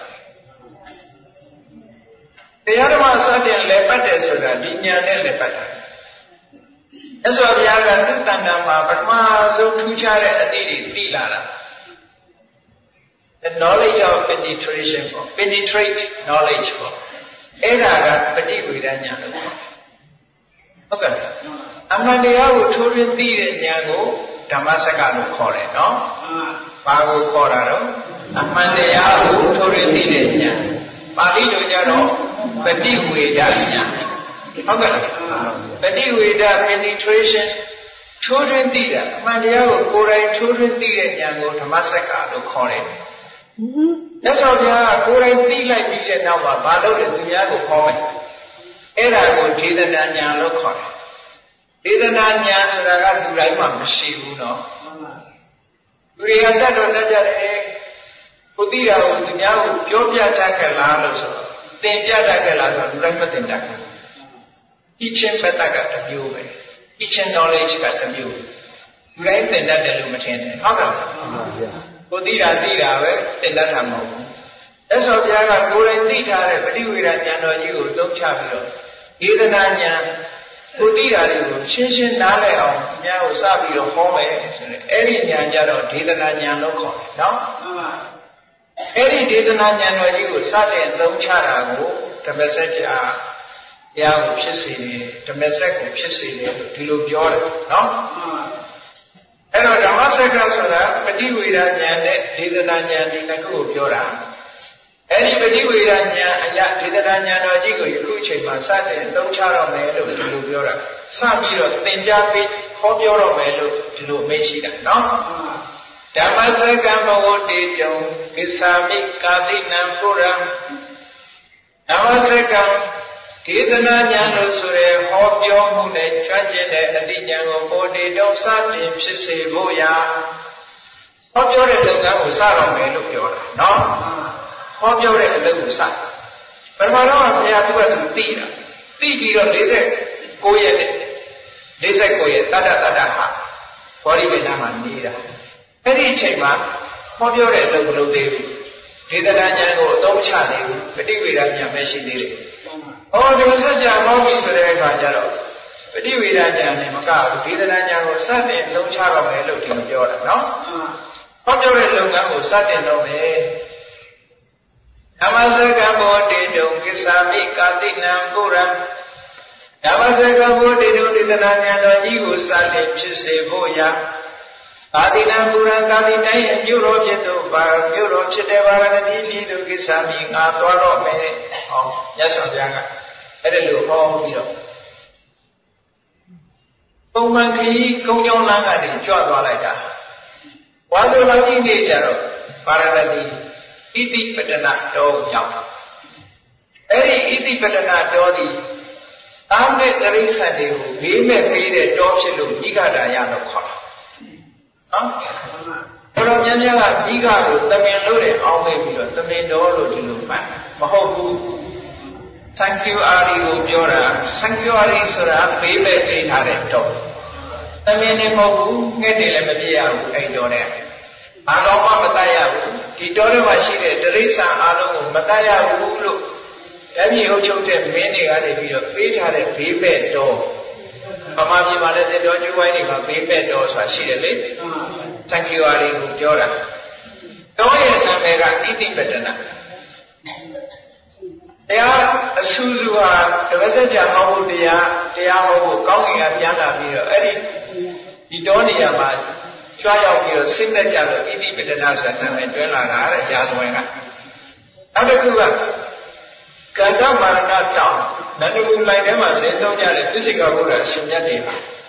တရားဓမ္မစတဲ့လည်းပတ်တယ်ဆိုတာဒီဉာဏ်နဲ့လည်းပတ်တာအဲဆိုဘုရားကသူ့တဏ္ဍာမှာပထမဆုံးထူးခြားတဲ့အသည့်တွေသိလာတာ the knowledge of penetration for penetrate knowledge for အဲ့ဒါကပฏิဝေဒဉာဏ်လို့ခေါ်ဟုတ်ကဲ့အမှန်တရားကိုထိုးရင်းသိတဲ့ဉာဏ်ကိုဓမ္မစက္ကလို့ခေါ်တယ်နော်ဘာကိုခေါ်တာတော့အမှန်တရားကိုထိုးရင်းသိတဲ့ဉာဏ်ပါဠိလိုကြတော့ပฏิဝေဒဉာဏ်ဟုတ်ကဲ့ပฏิဝေဒ penetration ထိုးရင်းသိတာအမှန်တရားကိုကိုယ်တိုင်ထိုးရင်းသိတဲ့ဉာဏ်ကိုဓမ္မစက္ကလို့ခေါ်တယ်မြတ်စွာဘုရားကကိုယ်တိုင်သိလိုက်ပြီးတဲ့နောက်မှာဘာလို့လဲသူများကိုခေါ်မယ်အဲ့ဒါကိုဒေသနာဉာဏ်လို့ခေါ်တယ်ဒေသနာဉာဏ်ဆိုတာကလူတိုင်းမှာမရှိဘူးနော်လူတွေကတတ်တော်တတ်ကြတယ်ကိုသိတာကိုသူများကိုပြောပြတတ်ကြလားလို့ဆိုတော့သင်ပြတတ်ကြလားဆိုတော့လူတိုင်းမသင်တတ်ဘူး teaching method ကတစ်မျိုးပဲ teaching knowledge ကတစ်မျိုးလူတိုင်းသင်တတ်တယ်လို့မထင်နဲ့ဟုတ်ကဲ့ကိုသိတာသိတာပဲသင်တတ်တာမဟုတ်ဘူးအဲ့ဆိုဘုရားကကိုယ်တိုင်သိထားတဲ့ပฏิဝေဒဉာဏ်တော်ကြီးကိုသုံးချပြီးတော့ဒေသနာဉာဏ်ကိုသိတာတွေကိုရှင်းရှင်းနားလည်အောင်အများကိုစပြီးတော့ဟောမယ်ဆိုရင်အဲ့ဒီဉာဏ်ကြတော့ဒေသနာဉာဏ်လို့ခေါ်တယ်နော်မှန်ပါအဲ့ဒီဒေသနာဉာဏ်တော်ကြီးကိုစတင်သုံးချတာကိုဓမ္မစကြာတရားကိုဖြစ်စေတယ်ဓမ္မစက်ကိုဖြစ်စေတယ်လို့ဒီလိုပြောတယ်နော်မှန်ပါအဲ့တော့ဓမ္မစက်ကဆိုတာပฏิဝေဒဉာဏ်နဲ့ဒေသနာဉာဏ်ဒီနှစ်ခုကိုပြောတာအဲ့ဒီပฏิဝေဒဉာဏ်အရာဒေသနာဉာဏ်တော်ကြီးကိုယခုချိန်မှာစတင်သုံးချတော့မယ်လို့ဒီလိုပြောတာစပြီးတော့သင်ကြားပေးဟောပြောတော့မယ်လို့ဒီလိုအမိန့်ရှိတာနော် Dhammasaka Bhavotidam Kisami Kadinam Puram Dhammasaka Kedana Jnana Sure Hobyo Mune Chajene Adinyango Bodhidam Satim Shise Boya Hobyo Re Lunga Usaro Melu Yora No Hobyo Re Lunga Usaro Parmano Apayatuan Tira Tira Lide Koyede Lise Koyede Tada Tada Ha Body Venama Nira Any chamber, Hobyo Re Lunga Devi Kedana Jango Dom Chani, Petiwida Yameshi Diri Oh, there was such a moment to the Kajaro. But you read that in Macau, either Nanya was certain no child of a look in Jordan, no? Popular Lunga was certain no me. Amazaka Bode don't give Sami Katinam Puram. Amazaka Bode don't get the Nanya, he was certain to say Boya. Katinam Puram, Katina, and Europe, Europe, Chedeva, and easy to get Sami, Atwaro, oh, yes, on theအဲ့ဒါလို့ဟောပြီးတော့ပုံမှန်ခရီးကုန်းကြောင်းလမ်းကနေကြွသွားလိုက်တာဝါဆိုလောင်းကြီးနေကြတော့ပါရဏသီဣတိပတ္တနာတော်ကြောင့်အဲ့ဒီဣတိပတ္တနာတော်ဒီအာမေတရိစ္ဆန်တွေကိုဘေးမဲ့ပေးတဲ့တော်ဖြစ်လို့မိဂဒါယလို့ခေါ်တာနော်ဘုရားမြတ်မြတ်ကမိဂကိုတမင်လို့တဲ့အောင်းမေပြီးတော့တမင်တော်လို့ဒီလိုမှတ်မဟုတ်ဘူး Thank you, Ari Ubiora. Thank you, Ari Sura, baby, eight hundred dollars. The meaning of Nedelemedia, I don't know. Aloma Mataya, the daughter was she, Teresa Alo, Mataya Ulu. Every Ojo, many other eight hundred baby door. Mamma, mother, don't you waiting on baby doors, but she did. Thank you, Ari Ubiora. Don't you know, I eating better. There a Suzua, the Vesaja Mahudia, they are all going at Yana Miro, Eddie, the Donia, try out your signature, Idi Bedanasa, and Dwella, Yazwena. Other Kuga, Ganda Marana town, none of whom like them are the physical Buddha, Shinyati.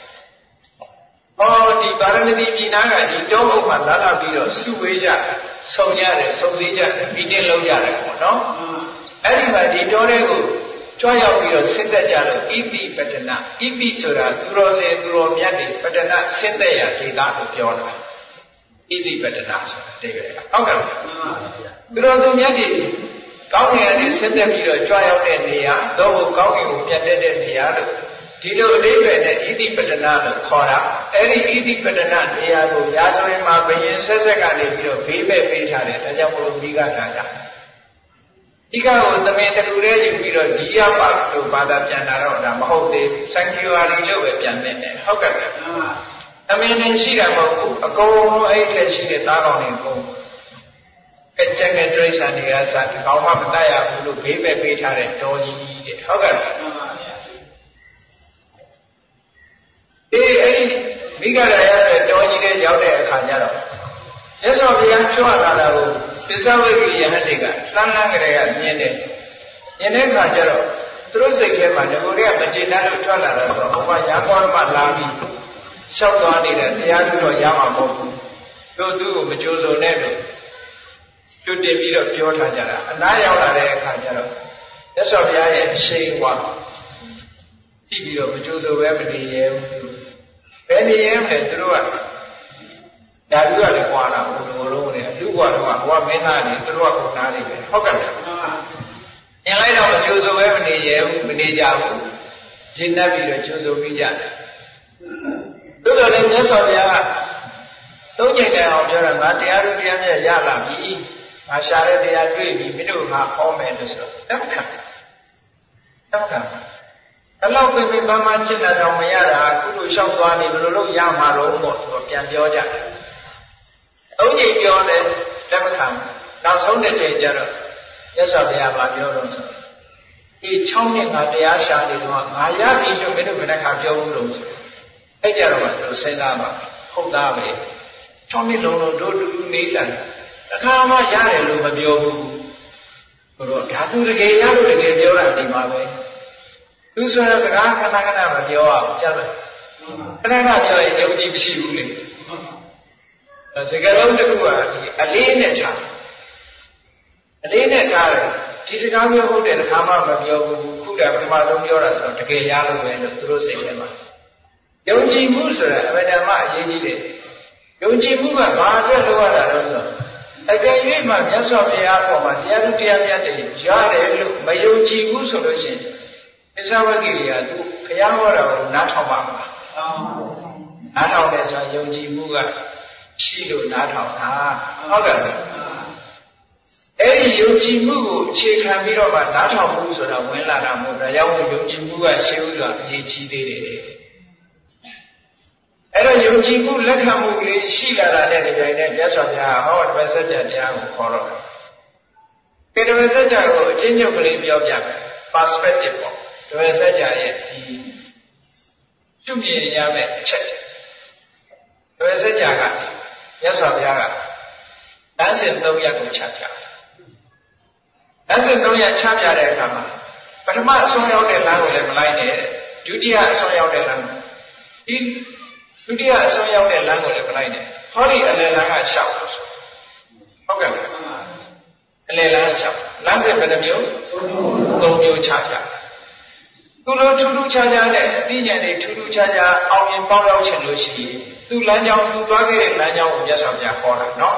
Oh, the Baranadi Naga, the Domo Mandana Biro, Sueja, Sonia, Sozija, Videlo no? Everybody don't go. Try out your Sindajano, Ipi Patana, Ipi Sura, Rose, Romiati, Patana, Sindaya, Kida, Fiona. Ipi Patana, David. Okay. Romiati, County and Sindaviro, try out in the air, though County Yated in the air. Tito David and Ipi Patana, Kora, any Ipi Patana, Diago, Yazo, Mabayan, Sasaka, Baby, Peter, and Yamu Biga. Ika the Metakureli Piro, Dia Park to Bada Janara, Mahote, Sanctuary Lowe, Janene. How can I? I mean, in Shira, a go eight she get that on him home. A check and trace and the answer, how much I have to pay by Peter and Tony. How can I? Eh, we got a Tony out there, Kanyaro. Yes, of the actual Sisawiki Yanadiga, Sanangrea, Yene. Yene Kajaro, through the Kema, the Korea Majina Tola, Yamama Lami, Shawani, the Yaduno Yamamoku, go do Majozo Nedo, to the bit of Jotajara, and I are Kajaro. Yes, of the I and Shay one. T V of Majozo every year. Penny M and through That you are the one who do what men are to work on Nari. How can I? In light of the Jews of Evany, Veneja, Jinabi, Jews of Vija. Do the names of the don't get out of your Matiaru Yala, Ashara, they are doing middle half home and so. Don't come. Don't come. Allow me, Mama China, Mayara, who shall go on in Lulu Yamaro, or Pianjoja. Only beyond it, never come. Now, so the changer. Yes, I have a young. He chonging at the Asha, I have been to middle when I have your rooms. A gentleman to say Lama, hold that way. Tommy Lono, do do need that. The Kama Yare loom of your Katu the gay, Yadu the gay, your auntie, my way. Whoso has a car, can I have a your gentleman? And I have your G P C ruling. စကားလုံးတစ်ခုကအလေးနဲ့ချာအလေးနဲ့ထားတယ်ဒီစကားမျိုးဟုတ်တယ်တစ်ခါမှမပြောဘူးခုတည်းပထမဆုံးပြောတာဆိုတော့တကယ်ရလို့ပဲလို့သူတို့စိတ်ထဲမှာယုံကြည်မှုဆိုတာအမှန်တမ်းအရေးကြီးတယ်ယုံကြည်မှုကဘာအတွက်လုပ်ရတာလဲဆိုတော့အကယ်၍မှမြတ်စွာဘုရားအပေါ်မှာတရားသူတရားမြတ်တွေရတယ်လို့မယုံကြည်ဘူးဆိုလို့ရှိရင်ပစ္စဝကိရိယာသူဘုရားဟောတာကိုနားထောင်ပါမလားနားထောင်တယ်ဆိုရင်ယုံကြည်မှုကရှိလို့နားထောင်တာဟုတ်ကဲ့အဲ့ဒီယုံကြည်မှုကိုအခြေခံပြီးတော့မှနားထောင်မှုဆိုတာဝင်လာတာမဟုတ်ဒါကြောင့်ယုံကြည်မှုကရှင်းဥစွာအရေးကြီးသေးတယ်အဲ့တော့ယုံကြည်မှုလက်ခံမှုကလေးရှိလာတာနဲ့ဒီတိုင်းနဲ့မြတ်စွာဘုရားဟောတပည့်ဆက်ကြတရားကိုခေါ်တော့တယ်တပည့်ဆက်ကြကိုအချင်းချုပ်ကလေးပြောပြမယ် perspective ပေါ့တပည့်ဆက်ကြရဲ့ဒီရှုမြင်ရမယ့်အချက်တပည့်ဆက်ကြကမြတ်စွာဘုရားကတန်းစင်သုံးရပ်ကိုချပြတယ်တန်းစင်သုံးရပ်ချပြတဲ့အခါမှာပထမအဆုံးရောက်တဲ့လမ်းကိုလည်းမလိုက်နဲ့ဒုတိယအဆုံးရောက်တဲ့လမ်းဒီဒုတိယအဆုံးရောက်တဲ့လမ်းကိုလည်းမလိုက်နဲ့ဟောဒီအလယ်လမ်းကရှောက်လို့ဆိုဟုတ်ကဲ့အလယ်လမ်းရှောက်လမ်းစဉ်ဘယ်နှမျိုးသုံးမျိုးချပြသူလိုထူးထူးခြားခြားနဲ့အသိဉာဏ်တွေထူးထူးခြားခြားအောင်မြင်ပေါက်ရောက်ချင်လို့ရှိရင်သူလမ်းကြောင်းသူသွားခဲ့တဲ့လမ်းကြောင်းကိုမြတ်စွာဘုရားဟောတာနော်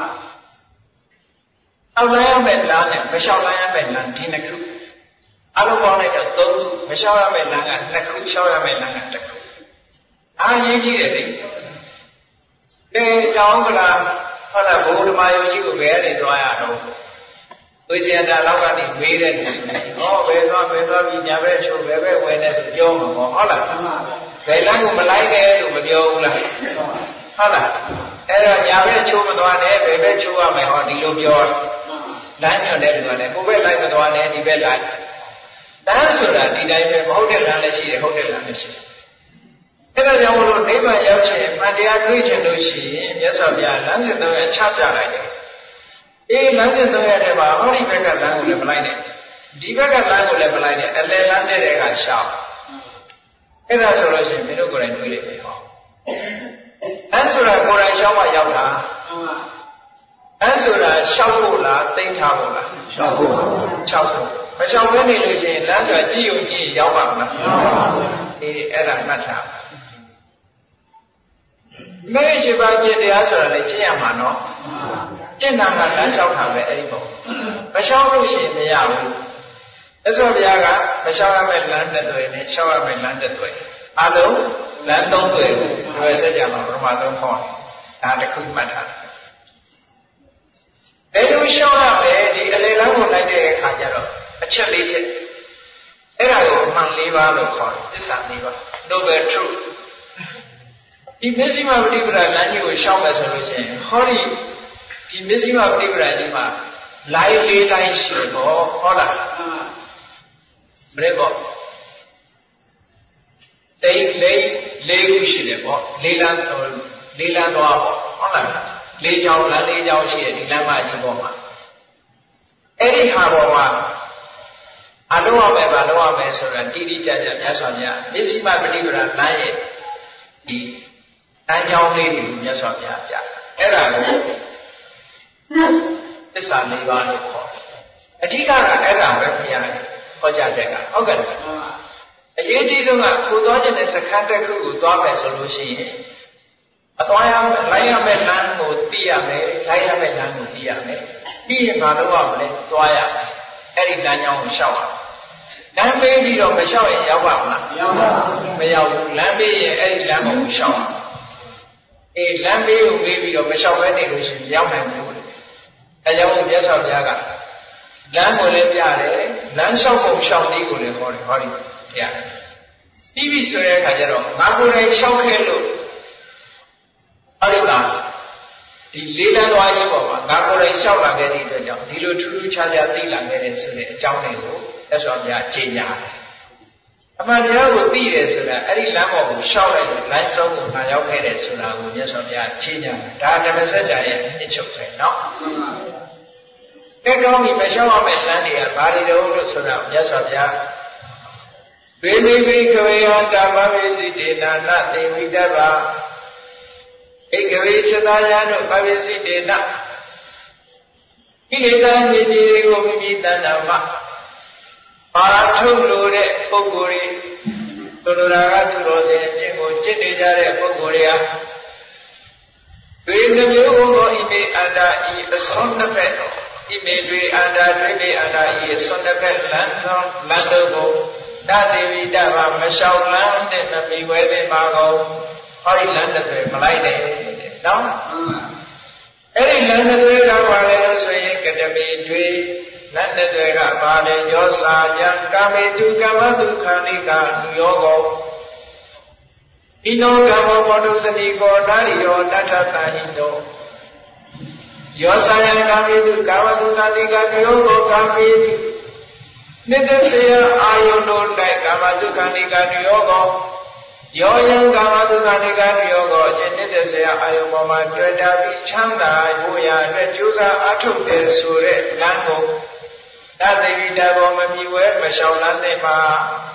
အောက်လမ်းရမယ့်လမ်းနဲ့မလျှောက်လမ်းရမယ့်လမ်းဒီနှစ်ခုအလုံးပေါင်းလိုက်တော့သုံးခုမလျှောက်ရမယ့်လမ်းကနှစ်ခုလျှောက်ရမယ့်လမ်းကတစ်ခုအားရေးကြည့်တယ်လေအဲကြောင်းကလားဟုတ်လားဘုရားဓမ္မယုံကြီးကိုဘယ်ကနေသွားရတော့ဝိဇ္ဇာတာလောက်ကနေမေးတဲ့သူဟောဘယ်သွားဘယ်သွားပြီးညာဘက်ချိုးဘယ်ဘက်ဝင်နေဆိုပြောမှာပေါ့ဟုတ်လားဘယ်လမ်းကိုမလိုက်နဲ့လို့မပြောဘူးလားဟုတ်လားအဲ့တော့ညာဘက်ချိုးမသွားနဲ့ဘယ်ဘက်ချိုးရမယ်ဟောဒီလိုပြောလမ်းညွှန်တဲ့လူကလည်းကိုယ်ဘက်လိုက်မသွားနဲ့ဒီဘက်လိုက်လမ်းဆိုတာဒီတိုင်းပဲမဟုတ်တဲ့လမ်းလည်းရှိတယ်ဟုတ်တဲ့လမ်းလည်းရှိတယ်အဲ့ဒါကြောင့်မလို့နိဗ္ဗာန်ရောက်ချင်မှန်တရားတွေ့ချင်လို့ရှိရင်မြတ်စွာဘုရားလမ်းစဉ်သုံးရချပြလိုက်တယ်အေးလမ်းစဉ်သုံးရတဲ့မှာဟောဒီဘက်ကလမ်းကိုလည်းမလိုက်နဲ့ဒီဘက်ကလမ်းကိုလည်းမလိုက်နဲ့အလယ်လမ်းတဲ့တဲ့ကရှောက်အဲ့ဒါဆိုလို့ရှိရင်မင်းတို့ကိုယ်တိုင်တွေ့လိမ့်မယ်ဟောလမ်းဆိုတာကိုယ်တိုင်ရှောက်မှရောက်တာလမ်းဆိုတာရှောက်ဖို့လားသိမ့်ထားဖို့လားရှောက်ဖို့ရှောက်ဖို့မရှောက်ဘဲနေလို့ရှိရင်လမ်းဆိုတာကြည့်ုံကြည့်ရောက်ပါမလားရောက်ပါဘူးအေးအဲ့ဒါမှတ်ထားမဲရှိပါကျင့်တရားဆိုတာလည်းကျင့်ရမှာနော်ကျင့်တာကလမ်းလျှောက်တာပဲအဲ့ဒီပုံမလျှောက်လို့ရှိရင်မရဘူးအစောဘုရားကမလျှောက်ရမယ့်လမ်းတစ်တွေနဲ့လျှောက်ရမယ့်လမ်းတစ်တွေအလုံးလမ်းသုံးတွေကိုရွယ်စက်ကြမှာပထမဆုံးဟောဒါတစ်ခုမှတ်ထားတယ်ဘယ်လိုလျှောက်ရလဲဒီအလေလမ်းကိုလိုက်တဲ့အခါကျတော့အချက်လေးချက်အဲ့ဒါကိုအမှန်၄ပါးလို့ခေါ်တယ်သစ္စာ၄ပါး Noble Truthဒီမစ္စည်းမပฏิပဒါလမ်းကြီးကိုရှောက်မယ်ဆိုလို့ရှိရင်ဟောဒီဒီမစ္စည်းမပฏิပဒါကြီးမှာလိုင်းလေးတိုင်းရှိတော့ဟုတ်လားမလဲပေါ့တိတ်လေးလေးခုရှိတယ်ပေါ့လေးလမ်းလေးလမ်းသွားပေါ့ဟုတ်လားလေးချောင်းလမ်းလေးချောင်းရှိတယ်ဒီလမ်းမကြီးပေါ်မှာအဲ့ဒီဟာပေါ်မှာအလုံးအောင်ပဲမလုံးအောင်ပဲဆိုတာတိတိကျကျမြတ်စွာဘုရားမစ္စည်းမပฏิပဒါလမ်းရဲ့ဒီတန်ကြောင်းလေးကိုမြတ်စွာဘုရားပြအဲ့ဒါကိုသစ္စာ၄ပါးလို့ခေါ်အဓိကကအဲ့ဒါပဲဘုရားဟောကြားချက်ကဟုတ်ကဲ့အရေးကြီးဆုံးကကိုသွားခြင်းတဲ့စခန်းတစ်ခုကိုသွားမယ်ဆိုလို့ရှိရင်အသွားရလိုက်ရမယ့်လမ်းကိုသိရမယ်လိုက်ရမယ့်လမ်းကိုသိရမယ်ပြီးရင်ငါတို့ကမလဲသွားရမယ်အဲ့ဒီလမ်းကြောင်းကိုရှောက်ရလမ်းပေးပြီးတော့မလျှောက်ရင်ရောက်ပါမလားမရောက်ပါဘူးမရောက်ဘူးလမ်းပေးရင်အဲ့ဒီလမ်းကိုရှောက်အေးလမ်းပေးကိုပေးပြီးတော့မလျှောက်ဘဲနေလို့ရှိရင်ရောက်နိုင်ဘူးလေအဲကြောင့်မြတ်စွာဘုရားကလမ်းကိုလည်းပြတယ်လမ်းလျှောက်ဖို့ရှောက်နည်းကိုလည်းဟောတယ်ဟောဒီပြတယ်ပြီးပြီဆိုတဲ့အခါကျတော့ငါကိုယ်တိုင်လျှောက်ခဲ့လို့အဲ့ဒါဒီလေးလမ်းသွားရေးပေါ်မှာငါကိုယ်တိုင်လျှောက်လာခဲ့တဲ့အတွက်ကြောင့်ဒီလိုထူးထူးခြားခြားသိလာခဲ့တဲ့ဆိုတဲ့အကြောင်းတွေကိုမြတ်စွာဘုရားကြေညာတယ်အမှန်တရားကိုသိတယ်ဆိုတာအဲ့ဒီလမ်းပေါ်ကိုရှောက်လိုက်တဲ့လမ်းဆုံးကိုငါရောက်ခဲ့တယ်ဆိုတာကိုမြတ်စွာဘုရားကြေညာတာဒါဓမ္မစကြာရဲ့အချုပ်ပဲเนาะအဲ့ကောင်းပြီမရှောက်ရမယ့်လမ်းတွေကဘာတွေတုံးလို့ဆိုတာမြတ်စွာဘုရားဝိနိဘိခဝေယတာမဝိစိတေနာနသေဝိတ္တဗာ Ekave Chatayano Pavisi Dena Kilita Nidi Gomita Nama Paratu Lure Poguri Turaga Rose Jingo Chitijare Poguria Doing the Mugo Ime Ada the son of it Imagery Ada Dribi Ada is son of it Lanson Landogo Nadi Dava Mashal Land and the Miwede Mago Or London Malay Now Any London Valley Academy Dwe London Valley Yosa Yan Kami to Kamadu Kanika Yogo Ino Gamo Modus and Ego Dario Nata Hino Yosa Yan Kami to Kamadu Kanika Yogo Kami Nidasea Ayono like Kamadu Kanika Yogo Yoyan Kamadu Kanika Yogo Genidasea Ayomoma Dredavi Chanda Goya Rejuga Atu de Sure Lango Nadi Davo Mamiwe Mashaulane Ma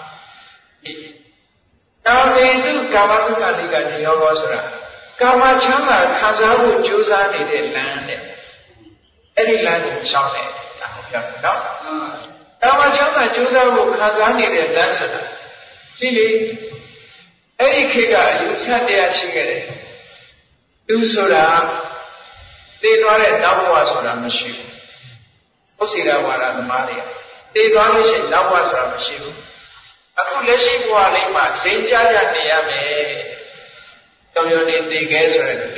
Kami do Kamadu Kanika Yogosra Kama Chama Kazabu Juza de land Any land in Shawnee No Kama Chama Juza will Kazani de Lansana Silly Any Kiga, you sat there cigarette. Do soda, they got a Nawas on a machine. Osira Wara the Maria. They got a Nawas on a machine. A Kuleshi Walima, Saint Jaja Niame. Community gas or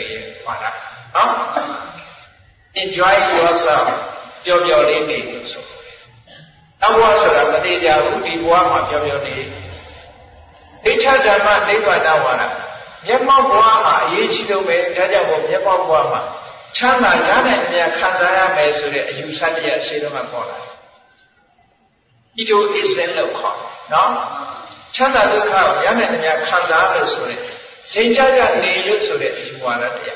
enjoy yourself, your your lady. Nawas on a Madia would be warm of your lady. Teacher Dharma Deva Dawana. Yama Buama, Yichido, Dajabo, Yama Buama. Chana Yana Nia Kazaya Mesure, you Sadia Sidoma Bola. Ito is in local. No? Chana Luka, Yana Nia Kazaya Sure. Saint Jaja Nilu Sure, Siwana.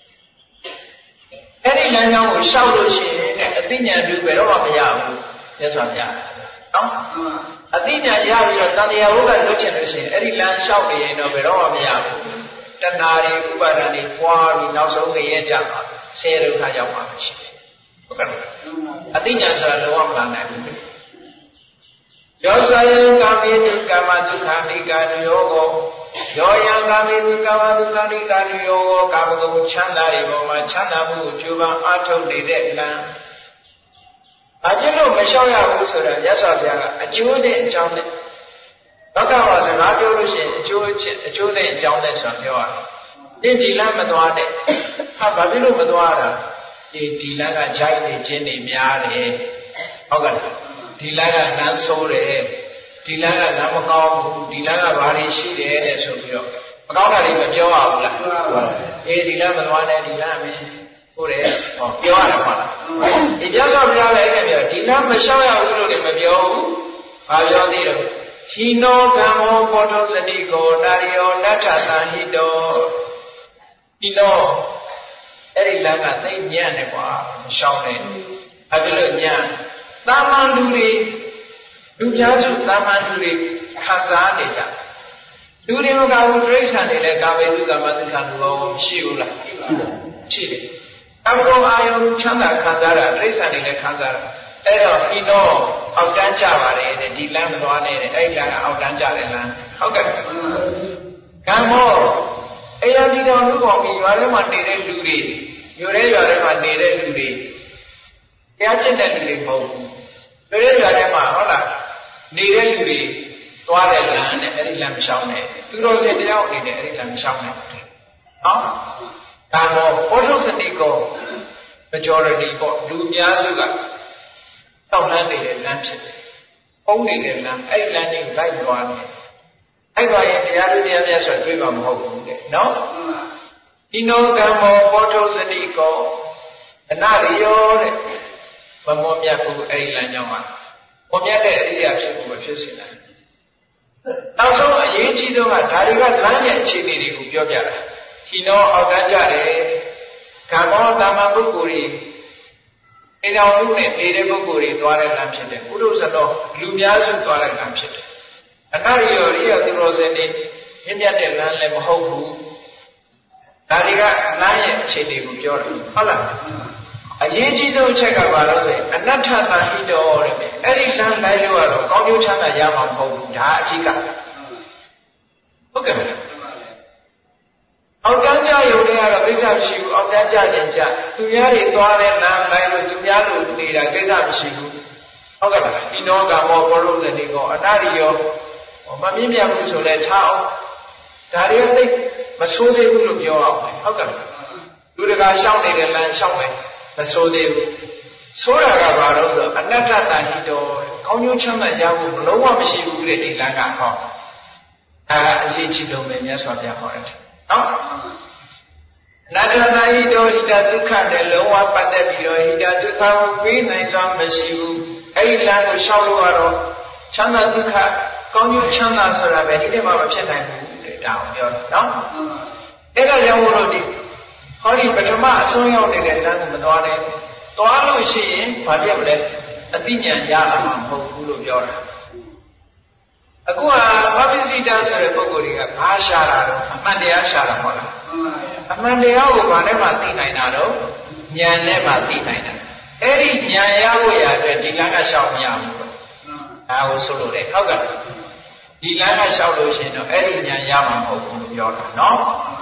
Any Lana will shout a opinion do better on the Yahu. Yes, I'm young. Athena Yavi, Tania Uga Luchin, Eddie Land Shouty, and Overomia, Tanari, Ubarani, Wari, Nauso, Yajama, Seru Hayama. Athena said the one man. Yosayan Kami, Kamadu Kanika, Yogo, Yoyan Kami, Kamadu Kanika, Yogo, Kabu, Chandari, Moma, Chanabu, Juba, Ato, the land. I don't know, Michelle Usura, yes, a Jude John. Doctor was a radio, Jude John, and Joa. Did the Lamadwade, Hababilu Madwara, did the Laga Jai, Jenny Miare, Ogana, the Laga Nansore, the Laga Namakam, the Laga Varishi, and Sopio. Magana in the Joa, the Lamadwana, the Lame. Oh, you are a man. It just of your leg, did not Messiah who did with you. I don't need He knows Gamo, Portos and Ego, Dario, Natas, and Hido. He know Eddie Lama, they Yaneva, shouting. I will Yan. Tamanduri, Dujasu, Tamanduri, Kazanita. Do they look out with race and they got away to the Matakan, Shiula, Chile. Amro Ayon Chanda Kandara, Resani Kandara. Edo, you know, how Danjava, the land one, Ayla, how Danjara. How can Gamo? Ayadi don't look on me, you are a man needed to read. You really are a man needed to read. Yachin and Lipo. You really are a man, hola. Needed to read. Toilet land, Eddie Lam Shawnee. You don't say down in Eddie Lam Shawnee. Huh? Kamo, Portos and Nico, majority for Lumiazuga. Some landing in Lampset. Only in Lamp, eight landing like one. I buy in the Adunia as a dream of home. No? You know, Kamo, Portos and Nico, and Nadio, Mamomiaku, Ailanyaman. Momiata area people were fishing. Also, a Yichido, Tariga, Lanya, Chili, Yobia. He know how Ganjare, Kamo Tamabukuri, in our room, Edebukuri, Dwara Lampshit, Udusano, Lumiazu Dwara Lampshit. And now you're here to Roseni, Himyat Lanlem Hobu, ဒါတွေကလမ်းရဲ့အခြေအနေကိုပြောတာဟုတ်လားအရေးကြီးဆုံးအချက်ကဘာလို့လဲအနတ္ထတဟိတောတဲ့အဲ့ဒီလမ်းလိုက်လို့ကတော့ကောင်းကျိုးချမ်းသာရမှာမဟုတ်ဘူးဒါအကြီးကဟုတ်ကဲ့အောက်တန်းကြရုံနဲ့ကတော့ကိစ္စမရှိဘူးအောက်တန်းကြခြင်းကြသူများတွေသွားတဲ့လမ်းလိုက်လို့သူများတို့နေတာကိစ္စမရှိဘူးဟုတ်ကဲ့ဒီနောကမောဘောလုံးတွေကောအနာရီရောမမြင့်မြတ်ဘူးဆိုလဲထားအောင်ဒါတွေသိမဆိုးသေးဘူးလို့ပြောအောင်ဟုတ်ကဲ့လူတကာရှောင်းနေတဲ့လမ်းရှောင်းမယ်မဆိုးသေးဘူးဆိုးတာကဘာလို့ဆိုအနတ္ထတန်ဟိတောကောင်းကျိုးချမ်းသာရဖို့မလုံးဝမရှိဘူးတဲ့ဒီလမ်းကဟောဒါကအရေးကြီးဆုံးပဲမြတ်စွာဘုရားဟောတယ်နော်အနတ္ထတန်ဟိတောဟိတဒုက္ခနဲ့လုံးဝပတ်သက်ပြီးတော့ဟိတဒုက္ခကိုပြီးနိုင်စွာမရှိဘူးအဲ့ဒီလမ်းကိုရှောက်လို့ကတော့ချမ်းသာဒုက္ခကောင်းကျိုးချမ်းသာဆိုတာပဲဒီထဲမှာမဖြစ်နိုင်ဘူးတဲ့ဒါကိုပြောတယ်နော်အဲ့ဒါကြောင့်မို့လို့ဒီဟောဒီပထမအဆုံးရောက်နေတဲ့လမ်းကိုမသွားနဲ့သွားလို့ရှိရင်ဘာဖြစ်မလဲအသိဉာဏ်ရလာမှာမဟုတ်ဘူးလို့ပြောတာအခုကဘာပစ္စည်းတန်းဆိုတဲ့ပုဂ္ဂိုလ်တွေကဘာရှာတာတော့အမှန်တရားရှာတာဟုတ်လားအမှန်တရားကိုဘာနဲ့မှသိနိုင်တာတော့ဉာဏ်နဲ့မှသိနိုင်တာအဲ့ဒီဉာဏ်ရဖို့ရအတွက်ဒီလမ်းကရှောက်မရဘူးဒါကိုဆိုလို့လေဟုတ်ကဲ့ဒီလမ်းကရှောက်လို့ရှိရင်တော့အဲ့ဒီဉာဏ်ရမှာမဟုတ်ဘူးလို့ပြောတာနော်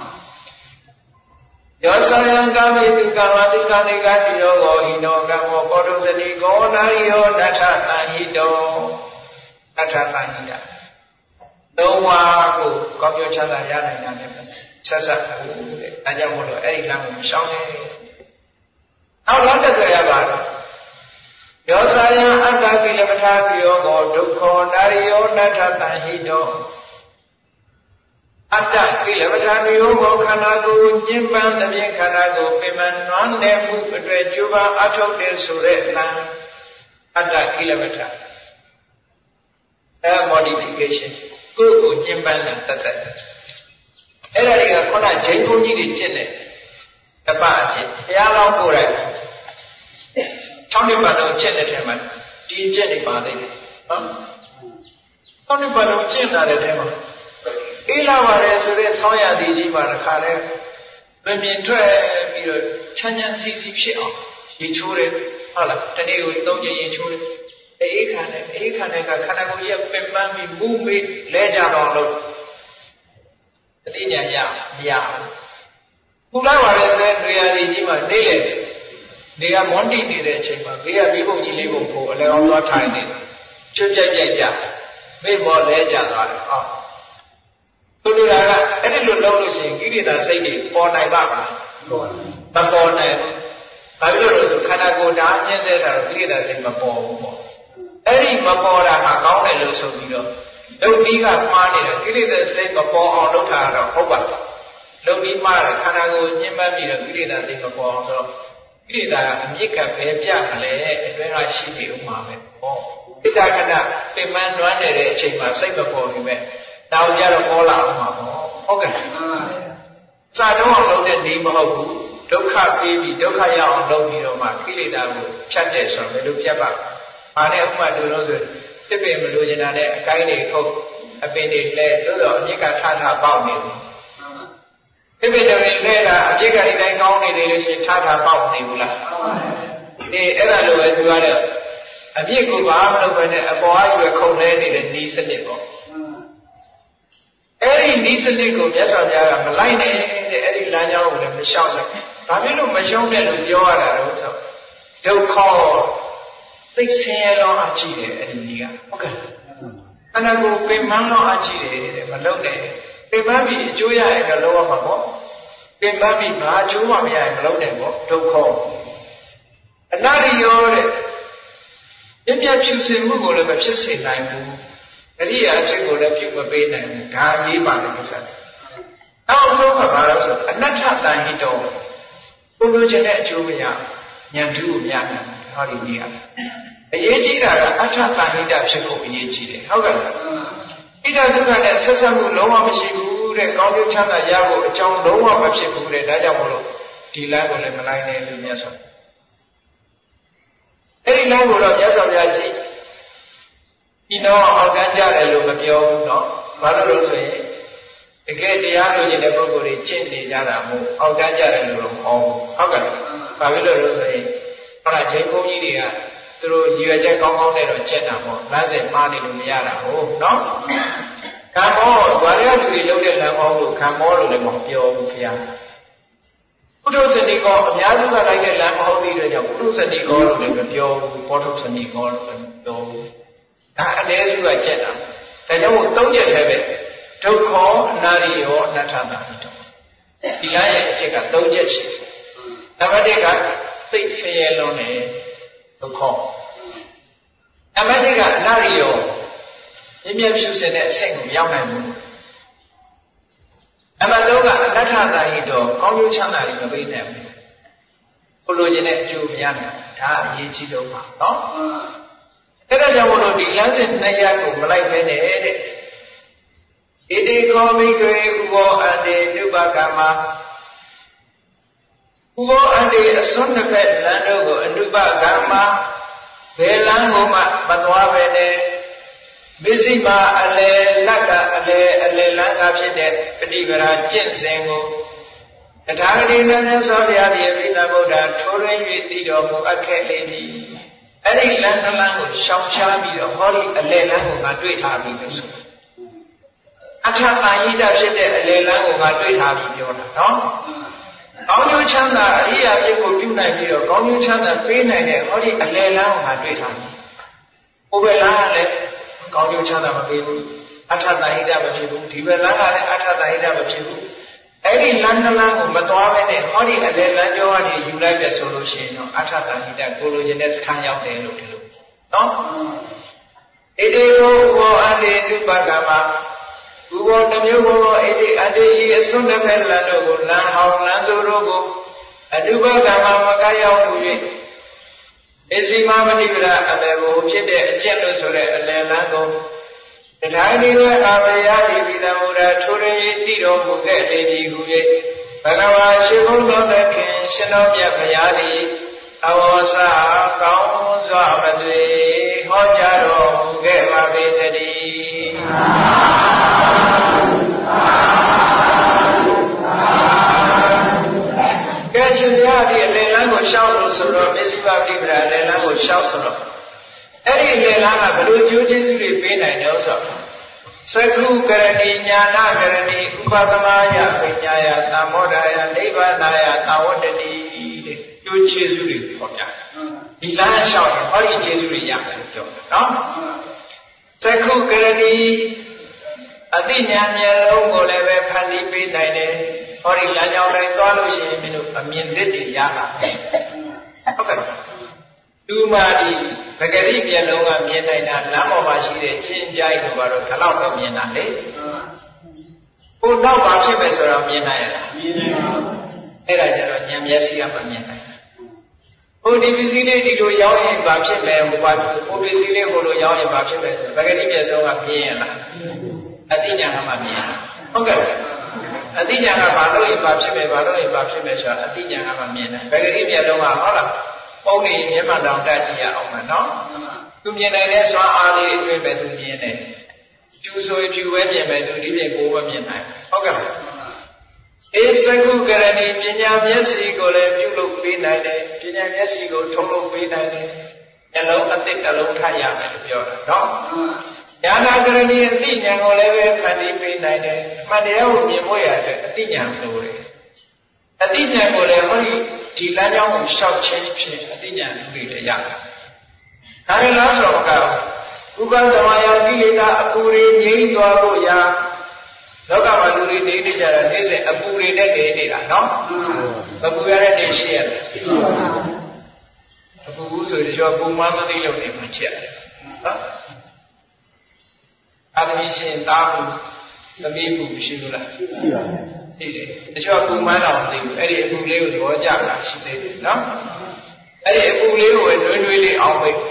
ယောသယံကာမိတုကဝတိကာနိကာတိယောဂောဟိနောကမောပောဒုသတိကောနာယောနထတန်ဟိတောနထတန်ဟိတသုံးဝါကိုကောင်းကျိုးချမ်းသာရနိုင်တာနဲ့ဆက်ဆက်ဘူးတဲ့အဲကြောင့်မို့လို့အဲ့ဒီလမ်းကိုမရှောင်နဲ့နောက်နောက်တစ်တွေ့ရပါတော့ယောသယံအတ္တကိလပထာတိယောဂောဒုက္ခောနာယောနထတန်ဟိတောအတ္တကိလပထာတိယောဂောခန္ဓာကိုယ်ညင်ပန်းတဲ့ပြင်ခန္ဓာကိုယ်ပြမနွမ်းတဲ့မှုအတွက်ကျူပါအထုတ်တဲ့ဆိုတဲ့လမ်းအတ္တကိလပထာအဲ modification ကိုယ်ကိုညင်ပန်းတဲ့တတ်တဲ့အဲ့ဒါတွေကခုနဂျိန်ဘုန်းကြီးတွေကျင့်တဲ့တပအကျင့်ဘုရားလောင်းကိုယ်တိုင်ထောင်းနိဗ္ဗာန်ကိုကျင့်တဲ့ထဲမှာဒီကျင့်နေပါလိမ့်မယ်နော်ထောင်းနိဗ္ဗာန်ကိုကျင့်တာတဲ့ထဲမှာအေးလာပါတယ်ဆိုတဲ့ဆောင်းရသည်ကြီးမှာတစ်ခါတည်းလွင်ပြင်ထွက်ပြီးတော့ချမ်းချမ်းစီစီဖြစ်အောင်ရေချိုးတယ်ဟုတ်လားတနေ့ကိုသုံးကြိမ်ရေချိုးတယ်အေးခံတယ်အေးခံတဲ့ကခန္ဓာကိုယ်ကြီးပင်ပန်းပြီးမူးမေးလဲကြတော့လို့တတိညာရမရဘူးခုလာပါလေဆိုတဲ့နေရာကြီးမှာနေလေနေရာမွန်တိနေတဲ့အချိန်မှာဘေးကမိဘကြီးလေးကိုပို့အလဲအောင်သွားထိုင်နေချွတ်ပြက်ပြက်ကြမိဘောလဲကြသွားတယ်ဟောဆိုလိုတာကအဲ့ဒီလိုလုပ်လို့ရှိရင်ကိရိတာစိတ်တွေပေါ်နိုင်ပါ့မလားမပေါ်နိုင်ဘူးဘာဖြစ်လို့လဲဆိုခန္ဓာကိုယ်ဓာတ်ညှင်းဆဲတာတော့ကိရိတာစိတ်မပေါ်ဘူးပေါ့အဲ့ဒီမပေါ်တာဟာကောင်းတယ်လို့ဆိုပြီးတော့လုံပြီးကမှားနေတာကိရိတာစိတ်မပေါ်အောင်လုပ်တာတော့ဟုတ်ပါဘူးလုံပြီးမှားတယ်ခန္ဓာကိုယ်ညှင်းပန်းပြီးတော့ကိရိတာစိတ်မပေါ်အောင်ဆိုတော့ကိရိတာကအမြစ်ကပဲပြမလဲအတွင်းကရှိနေဥမှာပဲဟောဣဒ္ဓကနပင်မနွမ်းနေတဲ့အချိန်မှာစိတ်မပေါ်ဘူးပဲတောင်ကြတော့ပေါ်လာအောင်ပါပေါ့ဟုတ်ကဲ့စာတော့အောင်လုပ်တဲ့နေမဟုတ်ဘူးဒုက္ခပေးပြီးဒုက္ခရအောင်လုပ်ပြီးတော့မှခိလေသာကိုဖြတ်တယ်ဆိုတော့ဘယ်လိုဖြတ်ပါ့ဘာနဲ့ဥပမာတို့လို့ဆိုတစ်ပင်မလို့ကျင်တာနဲ့အကိုင်းတွေခုတ်အပင်တွေလဲတို့တော့အမြစ်ကထထပေါက်နေတယ်တစ်ပင်တွေလဲတာအမြစ်ကဒီတိုင်းကောင်းနေတယ်လို့ရှိရင်ထထပေါက်နေဘူးလားဒီအဲ့ဒါလိုပဲသူကအမြစ်ကိုဘာမှမလုပ်ဘဲနဲ့အပေါ်အရွယ်ခုန်လဲနေတဲ့ဤစနစ်ပေါ့အဲ့ဒီဤစနစ်ကိုမြတ်စွာဘုရားကမလိုက်နဲ့တဲ့အဲ့ဒီလမ်းကြောင်းကိုလည်းမလျှောက်နဲ့ဘာဖြစ်လို့မရှုံးတဲ့လို့ပြောရတာတော့ဆိုဒုက္ခသိဆင်းရဲတော့အကြည့်တယ်အဲ့ဒီကြီးကဟုတ်ကဲ့ခန္ဓာကိုယ်ပင်မတော့အကြည့်တယ်တဲ့မလုပ်နဲ့ပင်မပြီးအကျိုးရရင်လည်းလုပ်ရမှာပေါ့ပင်မပြီးဘာအကျိုးမှမရရင်မလုပ်နဲ့ပေါ့ဒုက္ခအနာရိယောတဲ့ပြပြဖြူစင်မှုကိုလည်းမဖြစ်စေနိုင်ဘူးအရိယာအဖြစ်ကိုလည်းပြုမပေးနိုင်ဘူးဒါအရေးပါတဲ့ကိစ္စနောက်ဆုံးကဘာလို့ဆိုအနတ္ထတန်ဟိတောကိုလိုချင်တဲ့အကျိုးမရဉာဏ်တူကိုမရနိုင်ဟောဒီကြီးကအရေးကြီးတာကအဋ္ဌတန်ဟိတဖြစ်ဖို့အရေးကြီးတယ်ဟုတ်ကဲ့လားဣဒ္ဓဒုက္ခနဲ့ဆက်ဆက်မှုလုံးဝမရှိဘူးတဲ့ကောင်းကျိုးချမ်းသာရဖို့အကြောင်းလုံးဝမဖြစ်ဘူးတဲ့ဒါကြောင့်မို့လို့ဒီလမ်းကိုလည်းမလိုက်နဲ့လို့မြတ်စွာအဲ့ဒီလမ်းကိုတော့မြတ်စွာဘုရားကြီးဒီတော့အောက်ကကြတယ်လို့မပြောဘူးเนาะဘာလို့လဲဆိုရင်တကယ်တရားလိုချင်တဲ့ပုဂ္ဂိုလ်တွေကျင့်နေကြတာမို့အောက်တန်းကြတယ်လို့တော့မဟုတ်ဘူးဟုတ်ကဲ့ဘာဖြစ်လို့လဲဆိုရင်ဟောတာဂျိန်းဘုန်းကြီးတွေကသူတို့ရည်ရွယ်ချက်ကောင်းကောင်းနဲ့တော့ကျင့်တာပေါ့လမ်းစဉ်မှားနေလို့မရတာဟုတ်နော်ကံမောဘာရလူတွေလုပ်တဲ့လမ်းမောလို့ကံမောလို့လည်းမပြောဘူးခင်ဗျာပုထုဇဏီကောအများစုကလိုက်တဲ့လမ်းမဟုတ်သေးတဲ့ကြောင့်ပုထုဇဏီကောလို့လည်းမပြောဘူးပောထုဇဏီကောလို့လည်းမပြောဘူးဒါအနည်းစုကကျက်တာဒါကြောင့်သုံးချက်ထဲပဲဒုက္ခအနာရိယောအနတ္ထတာဟိတောဒီလမ်းရဲ့အဖြစ်ကသုံးချက်ရှိတယ်နံပါတ်တစ်ကသိဆင်းရဲလုံးနဲ့ဒုက္ခနံပါတ်တစ်ကအနာရိယောမြင့်မြတ်ဖြူစင်တဲ့အဆင့်ကိုရောက်နိုင်ဘူးနံပါတ်သုံးကအနတ္ထတာဟိတောကောင်းကျိုးချမ်းသာတွေမပေးနိုင်ဘူးဘုလိုချင်တဲ့အကျိုးမရနိုင်ဒါအရေးကြီးဆုံးပါနော်အဲ့ဒါကြောင့်မို့လို့ဒီလမ်းစဉ်နှစ်ရပ်ကိုမလိုက်ဖဲနဲ့တဲ့ဣတိကောမိကွေဥဘောအန္တေနုပကမ္မဥဘောအန္တေအစွန်းတစ်ဖက်လမ်းတို့ကိုအနုပကမ္မဘယ်လမ်းကိုမှမသွားပဲနဲ့မစ္စည်းမာအလေလတ်ကအလေအလေလန်းကဖြစ်တဲ့ပฏิပဒါကျင့်စဉ်ကိုတထာဂတိမြတ်စွာဘုရားရဲ့ပိဋကဗုဒ္ဓထိုးရင်း၍သိတော်မူအပ်ခဲ့လေသည်အဲ့ဒီလမ်းတစ်လမ်းကိုရှောင်ရှားပြီးတော့ဟောဒီအလေလမ်းကိုငါတွေ့ထားပြီလို့ဆိုအထတာဟိတဖြစ်တဲ့အလေလမ်းကိုငါတွေ့ထားပြီပြောတာနော်ကောင်းကျိုးချမ်းသာအရိယာဖြစ်ကိုပြုနိုင်ပြီးတော့ကောင်းကျိုးချမ်းသာပေးနိုင်တဲ့ဟောဒီအလေလမ်းကိုငါတွေ့ထားပြီဘုဘယ်လမ်းကလည်းကောင်းကျိုးချမ်းသာမပေးဘူးအထတာဟိတမဖြစ်ဘူးဒီဘက်လမ်းကလည်းအထတာဟိတမဖြစ်ဘူးအဲ့ဒီလမ်းတစ်လမ်းကိုမသွားဘဲနဲ့ဟောဒီအလေလမ်းကျောကနေယူလိုက်တဲ့ဆိုလို့ရှိရင်တော့အထတာဟိတကိုလိုချင်တဲ့စခန်းရောက်တယ်လို့ဒီလိုနော်ဣတိရောဘောအန္တေနုပကမ္မဥဘောတစ်မျိုးဘောဣတိအတေဤအစွန်းတစ်ဖက်လမ်းတို့ကိုလမ်းဟောင်းလမ်းသူတို့ကိုအနုပကမ္မမကရောက်လို့၍အစီမမတိပဒအလေကိုဖြစ်တဲ့အကျင့်လို့ဆိုတဲ့အလေလမ်းကိုတထာဂတိဝေအာဘယတိပိသမုဒ္ဒထိုရင်းဤတိတော်မူခဲ့လေပြီဟု၍ဘဂဝါရှိဘုံတော်သခင်ရှင်တော်မြတ်ဘုရားသည်အဝေါစာကောင်းစွာမသွေဟောကြားတော်မူခဲ့ပါပေတည်းကဲရှင်ဘုရားဒီအလယ်လမ်းကိုရှောက်လို့ဆိုတော့မစ္စည်းပါတိပ္ပရာအလယ်လမ်းကိုရှောက်ဆိုတော့အဲ့ဒီအလယ်လမ်းကဘယ်လိုကျိုးကျေးဇူးတွေပေးနိုင်တယ်ဆိုတော့သက္ခုကရဏီညာနာကရဏီဥပသမယပညာယသံမောဒယနိဗ္ဗာနာယသဝတ္တိတဲ့ကျိုးကျေးဇူးတွေဟောပြဒီလမ်းလျှောက်ရင်ဟောဒီကျေးဇူးတွေရတယ်ပြောတယ်နော်သက္ခုကရဏီအတိညာမျက်လုံးကိုလည်းပဲဖန်တီးပေးနိုင်တယ်ဟောဒီလမ်းကြောင်းတိုင်းသွားလို့ရှိရင်မင်းတို့အမြင်သစ်တွေရတာဟုတ်ကဲ့သူမာဒီပဂတိမျက်လုံးကမြင်နိုင်တာလမ်းပေါ်မှာရှိတဲ့ချင်းကြိုက်တို့ကတော့ဒီလောက်တော့မြင်တာလေဟိုတော့ဘာဖြစ်ပဲဆိုတော့မြင်နိုင်ရလားမြင်နိုင်ပါဘူးအဲ့ဒါကြတော့ဉာဏ်မျက်စိကမမြင်နိုင်ဘူးဟိုဒီပစ္စည်းလေးဒီလိုရောက်ရင်ဘာဖြစ်လဲဟိုဘာဟိုပစ္စည်းလေးကိုလိုရောက်ရင်ဘာဖြစ်လဲဆိုပဂတိမျက်စုံကမြင်ရလားအတိညာကမှမြင်ဟုတ်ကဲ့အတိညာကဘာလို့ရင်ဘာဖြစ်မယ်ဘာလို့ရင်ဘာဖြစ်မယ်ဆိုတာအတိညာကမှမြင်တယ်ပဂတိမျက်လုံးကဟုတ်လားပုံနေမျက်မှန်တောင်တက်ကြည့်ရအောင်မနော်သူမြင်နိုင်တဲ့စွမ်းအားလေးအတွင်းပဲသူမြင်တယ်ကျူဆိုရင်ကျူပဲမြင်မယ်သူဒီပြင်ကိုမမြင်နိုင်ဟုတ်ကဲ့အေသကုကရဏီပညာမျက်စိကိုလည်းပြုလုပ်ပေးနိုင်တယ်ပညာမျက်စိကိုထုံးလုပ်ပေးနိုင်တယ်နှလုံးအသစ်တစ်လုံးထပ်ရမယ်လို့ပြောတာနော်ဉာဏကရဏီအသိဉာဏ်ကိုလည်းပဲဖန်တီးပေးနိုင်တယ်မှန်တရားကိုမြင်ဖို့ရတဲ့အသိဉာဏ်လိုတယ်အတိညာကိုလည်းဟောဒီဒီလမ်းကြောင်းကိုရှောက်ခြင်းဖြင့်အတိညာတွေလည်းရတယ်။ဒါရင်လားဆိုတော့ဥပ္ပသမယကိလေသာအပူတွေငြိမ်းသွားဖို့ရာလောကမှာလူတွေနေနေကြတာနေ့စဉ်အပူတွေနဲ့နေနေတာနော်။အပူရတဲ့နေရှိရတယ်။အပူဘူးဆိုတော့ပုံမှန်မသိလို့နေမှချက်တယ်။နော်။အာသမီရှင်သားဘူးသမီးဘူးရှိလို့လားရှိပါတယ်။ရှိတယ်တချို့ကပူမန်းတော်မသိဘူးအဲ့ဒီအပူလေးကိုသဘောကျတာရှိသေးတယ်နော်အဲ့ဒီအပူလေးကိုနှွေးနှွေးလေးအောင်ပိတ်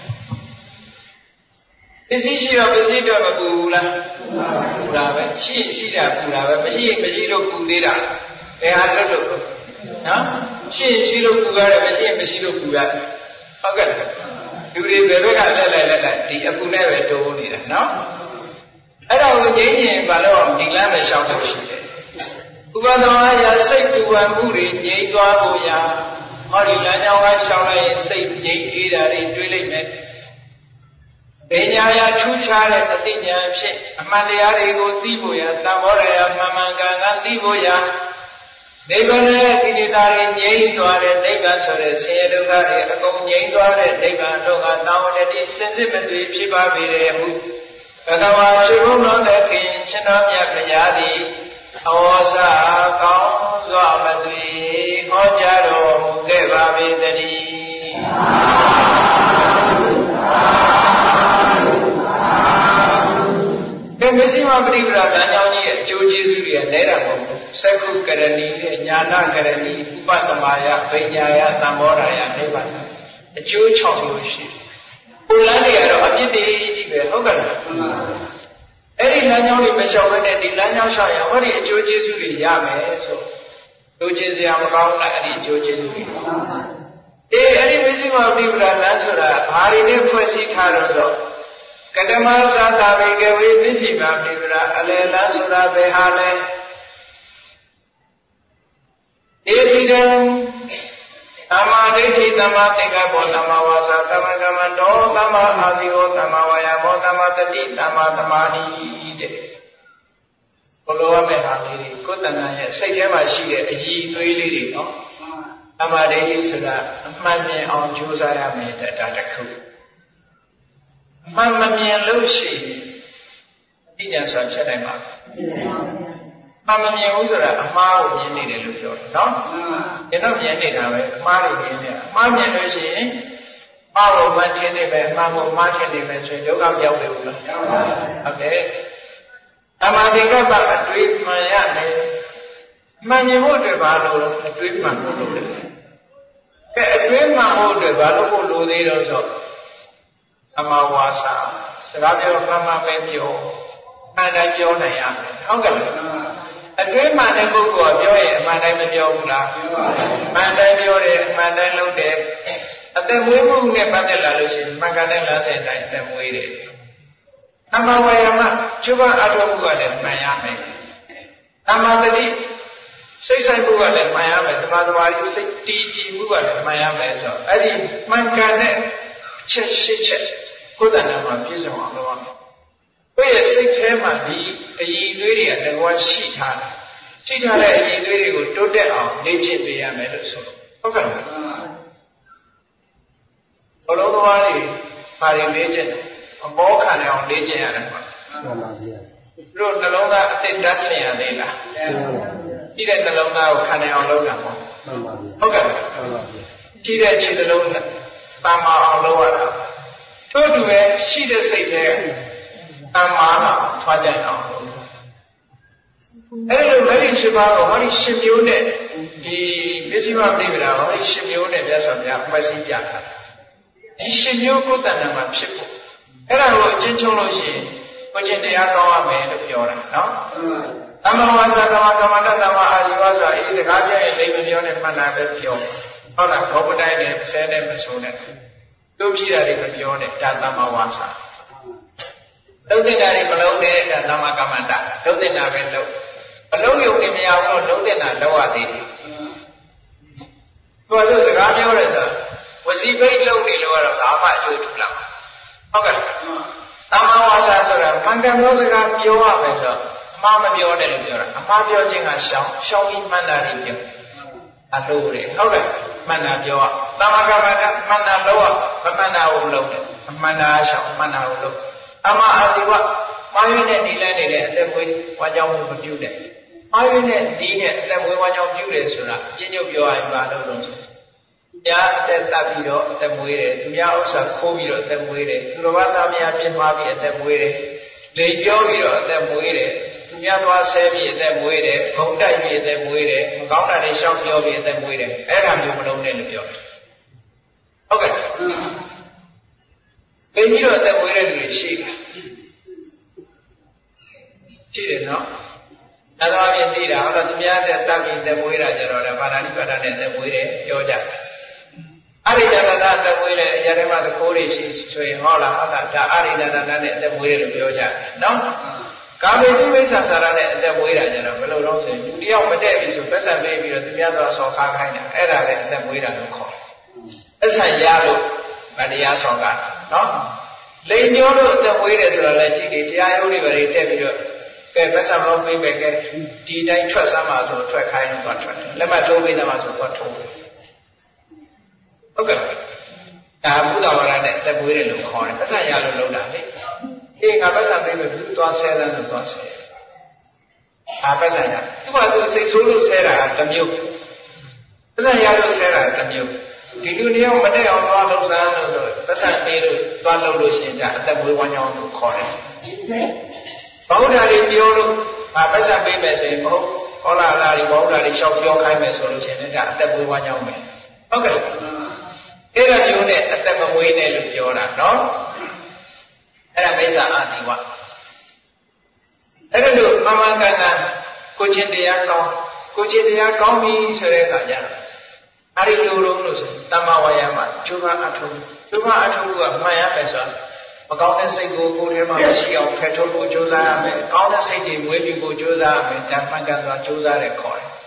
ပစ္စည်းရှိတော့ပစ္စည်းတော့မပူဘူးလားပူတာပဲရှိရှိတာပူတာပဲမရှိမရှိလို့ပူသေးတာဘယ်ဟာလွတ်လို့နော်ရှိရှိလို့ပူရတယ်မရှိမရှိလို့ပူရတယ်ဟုတ်ကဲ့လူတွေဘယ်ဘက်ကလက်လက်လက်ဒီအပူနဲ့ပဲတိုးနေတာနော်အဲ့ဒါကိုငြိမ်းရင်ဘာလို့ဒီလမ်းပဲရှောက်ဖို့ Ubadawaya say to one Muri, Yedwaboya, Morilana, Shaway, say Yeda in Drilling. Benyaya, two child at the Dinya, Amaliari, Tiboya, Tamora, Mamanga, Tiboya. They were in Yedware, they got to the Sierra, Agong Yedware, they got to go down at the sentiment, Shiba Birehu. Agawa, Shirun, the king, Shinamia Payadi. Osa Kaun Gamadri Hojaro Deva Vedari Kemesima Bribra Danyani Joji and Neramu Saku Karani Nyana Karani Upatamaya Penyaya Tamoraya Neva the Jew Chomushi Ulania Abidi Hogan Any Lanyo Michel and the Lanyo Shaya, what is Joji Yame? So, Joji Yamaka and Joji. Any missing of people at Lansura, Harry Fusi Tarado, Kadama Santa Vega with Missima, Ale Lansura Behale. If Amadeki Tamatika Botamawasa Tamagamando Tama Azio Tamawaya Botamatati Tamatamani Poloa Mehali Kutanaya Sekema Shi Yi Twili Amadeki Suda Manye on Josaya Meta Tataku Mamma Lucy Dijan Sanchema Mamma Usara, a mile in the Lucio, no? You're not yet in a Mari, Mamma Lucy, Maro Martin, Mamma Martin, Yoga Yabu. Okay. Amadika Baba, Tweet Miami. Many water bottle, a tweet man. A tweet man water bottle, they also. Amawasa, Savio Mama Benjo, and I join a young. Okay. A great man a book of joy, Madame Yoga, Madame Yore, Madame Lode, and then we will get Madela Lucy, Magadella said, I am waited. Amawayama, Juba Adobuan, Miami. Amadadi, six I Bugan, Miami, the Madawari, six T G Bugan, Miami. I think Mancane, Chess, Kudanama, Piso on the one. We are six Hema, a ye and one sheet hand. Sheet hand a ye would do that on nature the American. Okay. Although I legend, a more kind of legend animal. Wrote the longa, I think that's a Lila. He let the longa of Canal Logan. Okay. She let you the longa, Mama or lower. Told you where she does say there. Amana, Fajana. Hello, very Shibago, what is Shimune? The Visiva Divina, what is Shimune, yes, of the Pasija. Shimu Kutanama Shipu. Hello, Jinchology, which in the Akawa made of Yora, no? Amawasa, Tamakama, Aliwaza, is a guardian and Levion and Manaka Pio. Hola, Copodine, said and Sona. Lucia de Pione, Tatamawasa. Don't think that if alone there and Namakamanda, don't think I will know. Alone you give me out, don't think I know what it is. So I was a guardian. Was he very lonely lower of the Ama Jutulam? Okay. Amawasa, Mangamosaka, Yoa, Mama Yodel, Amabio Jinga, show me Mandarin. Adore. Okay. Mana Yoa. Namakamanda, Mana Loa, Mana Load, Mana Shaw, Mana Load. Ama Adiwa, Marine Nilan and then we one young would do that. Marine Nilan, then we one young Judas, Jinio Yoa and Bado. Ya te tapiro, te muere, ya osa cubiro, te muere, Robata mia pimavi, te muere, le yoviro, te muere, ya no hace bien, te muere, Honda bien, te muere, Gauna de Shop Yogi, te muere, era mi uno en el Yogi. Okay. Veniro, te muere, Lucia. Chile, no? Nada bien, tira, ahora tú ya te estás bien, te muere, ya no, para ni para ni, te muere, yo ya. Aridana the way Yarema the Polish is to Hola, Arida and the way of Yoja. No? ကာမေတိမိစ္ဆာစာရနဲ့အသက်မွေးတာကြတော့ဘယ်လိုလုပ်ဆိုရင်လူတယောက်မတည့်ပြီဆိုပတ်စံပေးပြီးတော့သူများတော့ဆော်ခါခိုင်းတာအဲ့ဒါလည်းအသက်မွေးတာလို့ခေါ်တယ်ပတ်စံရလို့မတရားဆော်ကားနော်လိန်ညိုးလို့အသက်မွေးတယ်ဆိုတော့လည်းကြည့်ဒီတရားရုံးတွေပဲတက်ပြီးတော့ကဲပတ်စံလို့ပေးပဲကဲဒီတိုင်းထွက်စမ်းပါဆိုထွက်ခိုင်းလို့တော့ထွက်တယ်လက်မှတ်ထိုးပေးသမှာဆိုတော့ထိုးတယ်ဟုတ်ကဲ့ဒါဘုဒ္ဓဝါဒနဲ့အသက်မွေးတယ်လို့ခေါ်တယ်ပတ်စံရလို့လုပ်တာလေခေငါပတ်စံပေးမယ်ဘူးသွားဆဲတယ်လို့သွားဆဲအာပတ်စံရသူကသူစိတ်ဆိုးလို့ဆဲတာတစ်မျိုးပတ်စံရလို့ဆဲတာတစ်မျိုးဒီလူတယောက်မတက်အောင်သွားလို့စမ်းလို့ဆိုပတ်စံပေးလို့သွားလို့လို့ရှိရင်ဒါအသက်မွေးဝမ်းကြောင်းလို့ခေါ်တယ်ဘုရားတွေပြောလို့အာပတ်စံပေးမယ်ဆိုရင်ဘုဟောလာလာတွေဘုရားတွေရှောက်ပြောခိုင်းမယ်ဆိုလို့ရှိရင်ဒါအသက်မွေးဝမ်းကြောင်းပဲဟုတ်ကဲ့အဲ့ဒါမျိုးနဲ့အသက်မမွေးနဲ့လို့ပြောတာနော်အဲ့ဒါမိစ္ဆာအာဇီဝအဲ့ဒါလို့မမကန္နာကိုချင်းတရားကောင်းကိုချင်းတရားကောင်းပြီဆိုတဲ့အခါကျတော့အဲ့ဒီလိုလိုလို့ဆိုတမ္မာဝါယာမကျိုးကအထုကျိုးကအထုကမှန်ရမယ်ဆိုတော့မကောင်းတဲ့စိတ်ကိုကိုယ်ထဲမှာမရှိအောင်ဖယ်ထုတ်ဖို့ကြိုးစားရမယ်ကောင်းတဲ့စိတ်တွေမွေးပြီးဖို့ကြိုးစားရမယ်ဓမ္မကံစွာကြိုးစားတယ်ခေါ်တယ်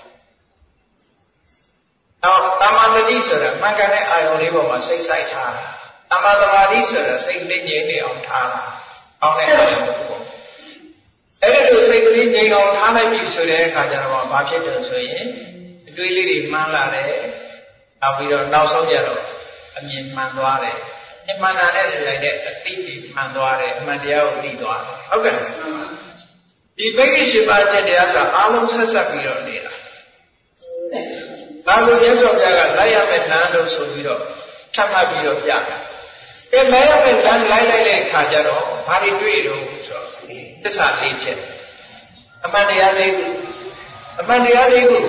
နောက်တမ္မာတတိဆိုတာမှန်ကန်တဲ့အာယုံလေးပေါ်မှာစိတ်ဆိုင်ထားတာတမ္မာသမာဓိဆိုတာစိတ်လေးငြိမ်နေအောင်ထားတာအောင်းတဲ့အာယုံတစ်ခုပေါ့အဲ့ဒီလိုစိတ်ကလေးငြိမ်အောင်ထားလိုက်ပြီဆိုတဲ့အခါကျတော့ဘာဖြစ်တယ်ဆိုရင်အတွေးလေးတွေမှန်းလာတယ်နောက်ပြီးတော့နောက်ဆုံးကျတော့အမြင်မှန်သွားတယ်အမှန်တန်တဲ့ဆိုလိုက်တဲ့အသိတွေမှန်သွားတယ်အမှန်တရားကိုသိသွားတယ်ဟုတ်ကဲ့ဒီပိဋကရှိပါချက်တရားဆိုအားလုံးဆက်ဆက်ပြီးတော့နေတာဒါလိုမြတ်စွာဘုရားကလိုက်ရမယ့်လမ်းလို့ဆိုပြီးတော့ထပ်မှတ်ပြီးတော့ပြတယ်။အဲလိုက်ရမယ့်လမ်းလိုက်လိုက်တဲ့အခါကျတော့ဘာတွေတွေ့တော့ဆိုတော့သစ္စာလေးချက်အမှန်တရားလေးခုအမှန်တရားလေးခု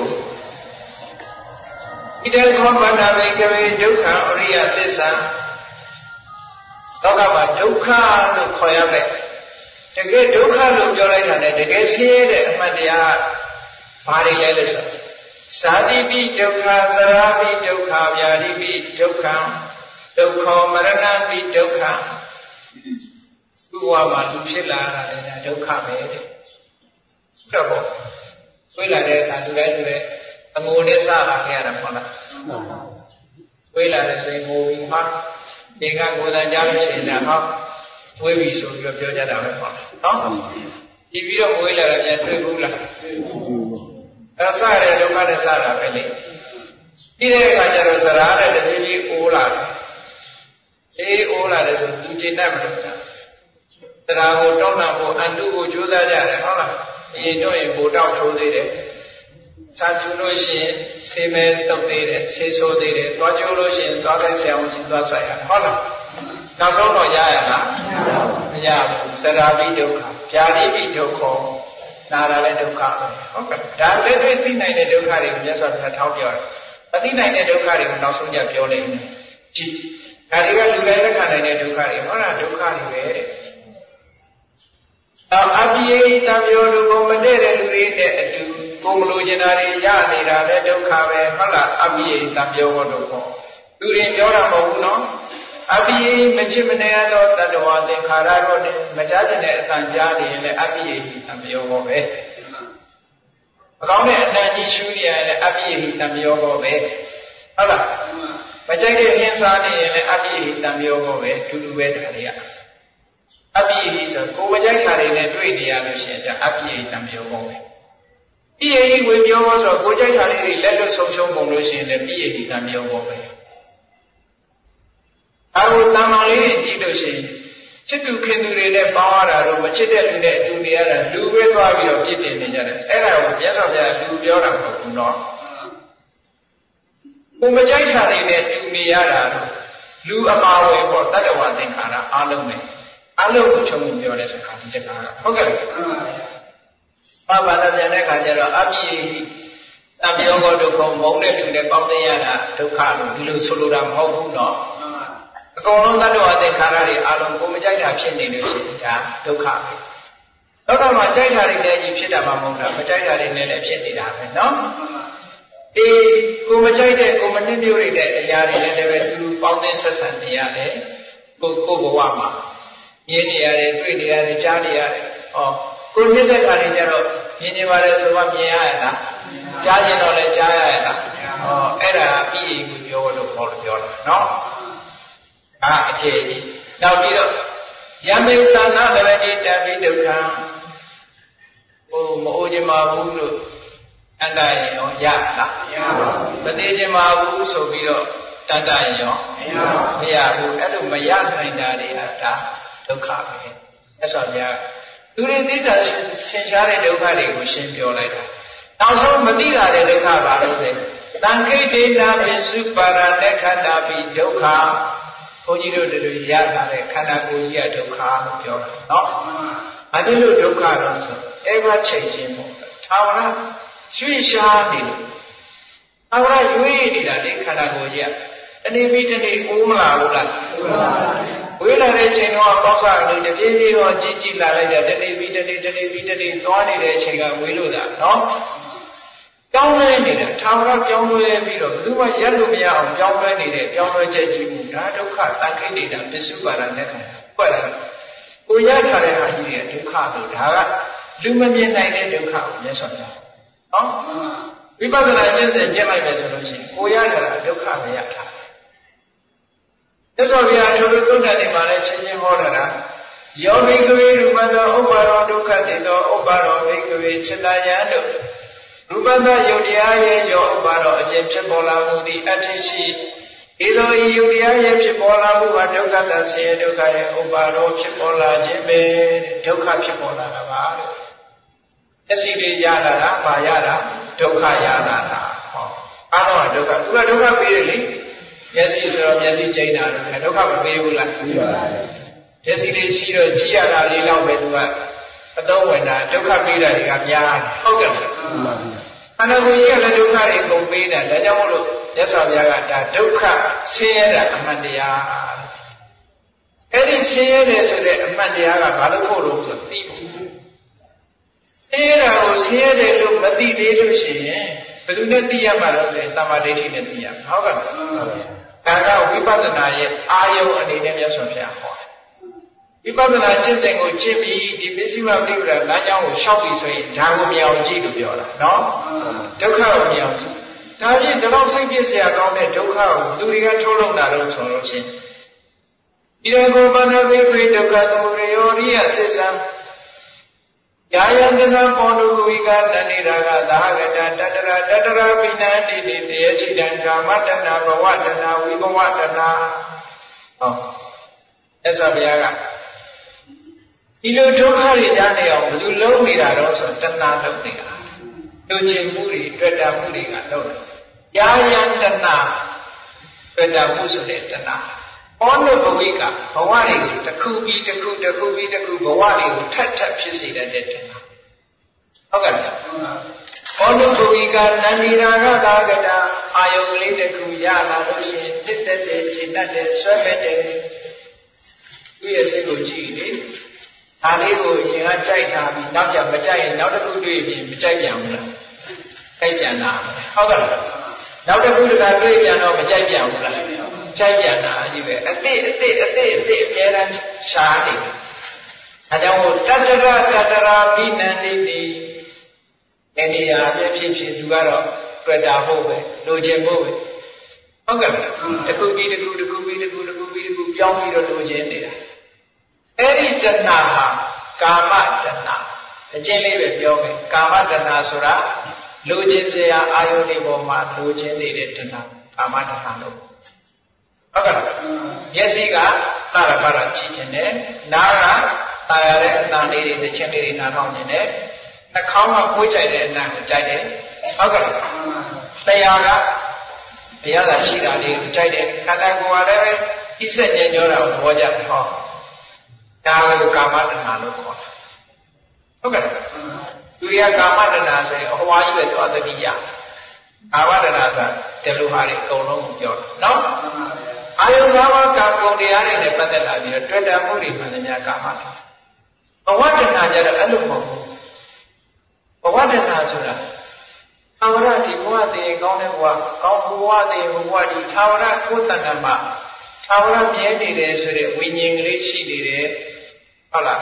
ဣတေခောဗန္ဒဝေကဝေဒုက္ခအရိယသစ္စာတော့ကမှာဒုက္ခလို့ခေါ်ရမယ်တကယ်ဒုက္ခလို့ပြောလိုက်တာနဲ့တကယ်ဆင်းရဲတဲ့အမှန်တရားဘာတွေလဲလို့ဆိုဇာတိပိဒုက္ခသရာပိဒုက္ခဗျာတိပိဒုက္ခဒုက္ခမရဏပိဒုက္ခသူ့ဘဝမှာလူဖြစ်လာတာလည်းဒါဒုက္ခပဲတဲ့ဟုတ်တော့ဆွေးလာတဲ့အခါလူတိုင်းလူတိုင်းအငိုနဲ့စလာခဲ့ရတာမဟုတ်လားဆွေးလာတဲ့ဆိုရင်ငိုပြီးမှဒီကကိုယ်တိုင်ကြားလို့ရှိရင်တော့ဝေးပြီဆိုပြီးတော့ပြောကြတာပဲပေါ့နော်ဒီပြီးတော့ဝေးလာတယ်ပြန်တွေ့ဘူးလားအဲစရတဲ့ဒုက္ခနဲ့စတာပဲလေဒီတဲ့အခါကျတော့ဇရာတဲ့တပြေးပြေးအိုးလာတယ်အေးအိုးလာတယ်ဆိုသူကျင်တတ်မလို့ဇရာကိုတောင်းတာကိုအတုကိုကြိုးစားကြတယ်ဟုတ်လားအရင်တော့ရင်ဘိုးတောက်ထိုးသေးတယ်စာကျူလို့ရှိရင်ဆေးမဲတုပ်သေးတယ်ဆေးဆိုးသေးတယ်သွားကျိုးလို့ရှိရင်သွားတဲ့ဆရာဝန်စီသွားဆိုင်ရဟုတ်လားနောက်ဆုံးတော့ရရလားမရဘူးဇရာပိဒုက္ခဗျာတိပိဒုက္ခနာတာလည်းဒုက္ခပဲဟုတ်ကဲ့ဒါလည်းတွေ့သိနိုင်တဲ့ဒုက္ခတွေကိုမြတ်စွာဘုရားထောက်ပြောတယ်မသိနိုင်တဲ့ဒုက္ခတွေကိုနောက်ဆုံးကြပြောလိုက်တယ်ကြည့်ဒါတွေကလူတိုင်းလက်ခံနိုင်တဲ့ဒုက္ခတွေဟုတ်လားဒုက္ခတွေပဲတဲ့အော်အပိယိတံပြောလူကိုမတည့်တဲ့လူတွေနဲ့အတူကိုမလိုချင်တာတွေရနေတာလည်းဒုက္ခပဲဟုတ်လားအပိယိတံပြောဖို့လို့ခေါ်သူတွေပြောတာမဟုတ်ဘူးနော်အပိယိမချစ်မနေရသောတတ္တဝါသင်္ခါရတို့နဲ့မကြားကျင်တဲ့အတန်ကြားနေရင်လည်းအပိယိတံပြောဖို့ပဲမကောင်းတဲ့အတန်ကြီးရှူနေရင်လည်းအပိယိတံပြောဖို့ပဲဟုတ်လားမကြိုက်တဲ့ဟင်းစားနေရင်လည်းအပိယိတံပြောဖို့ပဲတူတူပဲဒါတွေကအပိယိဆိုကိုမကြိုက်တာတွေနဲ့တွေ့နေရလို့ရှိရင်ဒါအပိယိတံပြောဖို့ပဲပိယိဝေပြောဖို့ဆိုကိုကြိုက်တာလေးတွေလက်လွတ်ဆုံးရှုံးပုံလို့ရှိရင်လည်းပိယိတံပြောဖို့ပဲအခုတမ္မာလေးကြည့်လို့ရှိရင်ချစ်သူခင်သူတွေနဲ့ပေါင်းရတာတော့မချစ်တဲ့လူနဲ့အတူနေရတာလူပဲသွားပြီးတော့ပြစ်တင်နေကြတယ်အဲ့ဒါကိုမြတ်စွာဘုရားလူပြောတာမဟုတ်ဘူးနော်ကိုမကြိုက်တာတွေနဲ့တူနေရတာတော့လူအပါဝင်ပေါ့တတ္တဝါသင်္ခါရအလုံးပဲအလုံးကိုချုံပြောတဲ့စကားဒီစကားကဟုတ်ကဲ့ဘာဘာသာပြန်တဲ့ခါကျတော့အပိယိတံပြောကောဒုက္ခမုံတဲ့လူနဲ့ပေါင်းသိရတာဒုက္ခလို့ဒီလိုဆိုလိုတာမဟုတ်ဘူးနော်အကုန်လုံးသတ္တဝါသင်္ခါရတွေအလုံးကိုမကြိုက်တာဖြစ်နေလို့ရှိရင်ဒါဒုက္ခပဲဒုက္ခမှာကြိုက်တာတွေလည်းကြီးဖြစ်တာမှမဟုတ်တာမကြိုက်တာတွေနဲ့လည်းဖြစ်နေတာပဲနော်ဒီကိုမကြိုက်တဲ့ကိုမနှိမ့်မျိုးတွေတဲ့အရာတွေနဲ့လည်းပဲသူပေါင်းသင်းဆက်ဆံနေရတယ်ကိုကိုဘဝမှာရင်းနေရတယ်တွေ့နေရတယ်ကြားနေရတယ်ဟောကိုမြင့်တဲ့ခါတွေကျတော့မြင်နေပါလေဆိုမှမြင်ရရလားကြားကျင်တော့လည်းကြားရရလားဟောအဲ့ဒါပြီးရင်ကိုပြောလို့ခေါ်လို့ပြောတာနော်အာအခြေကြီးနောက်ပြီးတော့ယမေသနာတရတိတပိဒုက္ခဟိုမအိုခြင်းမဘူးလို့တန်တရင်ရောရလားမရပါဘူးမသိခြင်းမဘူးဆိုပြီးတော့တန်တရင်ရောမရပါဘူးမရဘူးအဲ့လိုမရနိုင်တာတွေကဒါဒုက္ခပဲဆက်ဆော်ပြသူတွေသိတာရှင်းရှားတဲ့ဒုက္ခတွေကိုရှင်းပြောလိုက်တာနောက်ဆုံးမသိတာတဲ့ဒုက္ခပါလို့ပဲသံခိတေနာပိစုပါရလက်ခန္ဓာပိဒုက္ခဘုန်းကြီးတို့တို့ရတာတဲ့ခန္ဓာကိုယ်ကြီးကဒုက္ခလို့ပြောတာနော်။အဲဒီလိုဒုက္ခတော့ဆိုအဲ့ဘာချိန်ချင်းပေါ့။သာဝရရွှေ့ရှားနေလို့သာဝရရွေးနေတာလေခန္ဓာကိုယ်ကြီးကတနေ့ပြီးတနေ့အိုးမလာဘူးလား။ဝေးလာတဲ့ချိန်တော့ပေါက်စားနေတပြေးပြေးတော့ကြီးကြီးလာလိုက်တာတနေ့ပြီးတနေ့တနေ့ပြီးတနေ့သွားနေတဲ့အချိန်ကဝေးလို့တာနော်။ပြောင်းလဲနေတာထာဝရပြောင်းလဲပြီးတော့ဘယ်သူမှရက်လို့မရအောင်ပြောင်းလဲနေတဲ့ပြောင်းလဲချက်ကြီးမှုဒါဒုက္ခတန်ခိတ်နေတာပစ္စုပါဒနဲ့ခန္ဓာပွက်လာကိုရထားတဲ့ဟာကြီးရဲ့ဒုက္ခလို့ဒါကလူမမြင်နိုင်တဲ့ဒုက္ခကိုမြတ်စွာဘုရားဟောဝိပဿနာကျင့်စဉ်ကျင့်လိုက်မယ်ဆိုလို့ရှိရင်ကိုရထားတာဒုက္ခမရတာမြတ်စွာဘုရားထိုလိုသုံးတဲ့နေမှာလည်းရှင်းရှင်းဟောထားတာယောဘိကဝေရူပသောဥပါရောဒုက္ခတေသောဥပါရောဘိကဝေจิตယံတို့ရူပသယုတ်တရားရဲ့ရောဥပါရောအကျင့်ဖြစ်ပေါ်လာမှုသည်အတ္တိရှိဤသို့ဤယုတ်တရားရဲ့ဖြစ်ပေါ်လာမှုဟာဒုက္ခသဆင်းရဲဒုက္ခရဲ့ဥပါရောဖြစ်ပေါ်လာခြင်းပဲဒုက္ခဖြစ်ပေါ်လာတာပါလို့အစီတွေရလာတာပါရတာဒုက္ခရလာတာဟောအားလုံးကဒုက္ခသူကဒုက္ခပေးတယ်လေမျက်စိဆိုတော့မျက်စိကျိန်းတာဒုက္ခမပေးဘူးလားပေးပါဘူးမျက်စိလေးရှိတော့ကြည့်ရတာလေးတော့ပဲသူကအသုံးဝင်တာဒုက္ခပေးတာတွေကများဟုတ်တယ်မှန်ပါဘူးခန္ဓာကိုယ်ကြီးကလည်းဒုက္ခတွေကုန်ပေးတယ်ဒါကြောင့်မို့လို့မြတ်စွာဘုရားကဒါဒုက္ခဆင်းရဲတာအမှန်တရားအဲ့ဒီဆင်းရဲတယ်ဆိုတဲ့အမှန်တရားကဘာလို့ဖို့လို့ဆိုသိဖို့ဆင်းရဲတာကိုဆင်းရဲတယ်လို့မသိသေးလို့ရှိရင်ဘယ်လိုနဲ့သိရမှာလဲဆိုရင်တမ္မာဒိဋ္ဌိနဲ့သိရမှာဟုတ်ကဲ့ဒါကဝိပဿနာရဲ့အာယုံအနေနဲ့မြတ်စွာဘုရားဟောဝိပဿနာကျင့်စဉ်ကိုကျင့်ပြီးဒီပစ္စည်းမပြိပ္ပာလမ်းကြောင်းကိုလျှောက်ပြီးဆိုရင်ဒါကိုမြင်အောင်ကြည့်လို့ပြောတာနော်ဒုက္ခကိုမြင်အောင်ကြည့်ဒါဖြင့်ဒီလောက်စိတ်ပြည့်စရာကောင်းတဲ့ဒုက္ခကိုသူတွေကထုတ်လုပ်တာလို့ဆိုလို့ချင်းဣရကိုပန္နဝိဝိဒုက္ခသမုဒယောရိယသစ္စာယာယန္တနာပေါ်လူဝိကတဏိရာကသာဟကတတတရာတတရာပိဏံတိတိတေယတိတံကာမတဏဘဝတဏဝိဘဝတဏဟောအဲ့ဆိုဘုရားကဒီလိုဒုက္ခတွေကြားနေအောင်ဘယ်လိုလုံးနေတာတော့ဆိုတဏှာလုံးနေတာလူချင်းမှုတွေတွေ့တာမှုတွေကလုံးတယ်။ယာယံတဏှာတွေ့တာမှုဆိုတဲ့တဏှာဘောနုဘဝိကဘဝတွေကိုတစ်ခုပြီးတစ်ခုတစ်ခုပြီးတစ်ခုဘဝတွေကိုထပ်ထပ်ဖြစ်စေတဲ့တဏှာဟုတ်ကဲ့လားဘောနုဘဝိကနန္ဒီရာဂသာကတာအာယုကလေးတစ်ခုရလာလို့ရှိရင်တစ်သက်တဲ့ခြေတတ်တဲ့ဆွဲမဲ့တဲ့သူ့ရဲ့စိတ်ကိုကြည့်လေဒါလေးကိုအရင်ကကြိုက်ထားပြီးနောက်ကျမကြိုက်ရင်နောက်တစ်ခုတွေ့ပြီးမကြိုက်ပြန်ဘူးလားကြိုက်ပြန်တာဟုတ်ကဲ့လားနောက်တစ်ခုတခါတွေ့ပြန်တော့မကြိုက်ပြန်ဘူးလားကြိုက်ပြန်တာကြီးပဲအတိအတိအတိအတိအများတန်းရှားနေတယ်အဲကြောင့်တတ္တရတတ္တရာဘိနန္တိတိအဲဒီဟာအဖြစ်ဖြစ်ဖြစ်သူကတော့တွေ့တာဖို့ပဲလိုချင်ဖို့ပဲဟုတ်ကဲ့လားတစ်ခုပြီးတစ်ခုတစ်ခုပြီးတစ်ခုတစ်ခုပြီးတစ်ခုပြောင်းပြီးတော့လိုချင်နေတာအဲ့ဒီတဏှာဟာကာမတဏှာအကျဉ်းလေးပဲပြောမယ်ကာမတဏှာဆိုတာလိုချင်စရာအာယုန်တွေပေါ်မှာလိုချင်နေတဲ့တဏှာကာမတဏှာလို့ဟုတ်ကဲ့မျက်စိကသာရပါရကြည့်ခြင်းနဲ့နားကသာရတဲ့အတန်လေးတွေတစ်ချင်းလေးတွေနားထောင်ခြင်းနဲ့နှာခေါင်းကကိုးကြိုက်တဲ့အနံ့ကိုကြိုက်တယ်ဟုတ်ကဲ့တရားကဘုရားသာရှိတာလေးကိုကြိုက်တယ်ခန္ဓာကိုယ်ကလည်းပဲဣစ္ဆညညောတာကိုဘောကြတယ်ဟောဒါကိုကာမတဏှာလို့ခေါ်တာဟုတ်ကဲ့သူရကာမတဏှာဆိုရင်အဟွာကြီးပဲသွားသတိရကာမတဏှာဆိုတာဒီလိုဟာတွေအကုန်လုံးကိုပြောတာနော်အာယု၅ပါးကာမဂုဏ်တရားတွေနဲ့ပတ်သက်လာပြီးတော့တွေ့တာမှုတွေမှန်တယ်များကာမတဏှာဘဝတဏှာကြတော့အဲ့လိုမဟုတ်ဘူးဘဝတဏှာဆိုတာသာဝရဒီဘဝတည်းကောင်းတဲ့ဘဝကောင်းဘဝတည်းဘဝဒီသာဝရကိုယ်တဏ္ဍမှာသာဝရမြဲနေတယ်ဆိုတဲ့ဝိညာဉ်ကလေးရှိနေတယ်ဟုတ်လား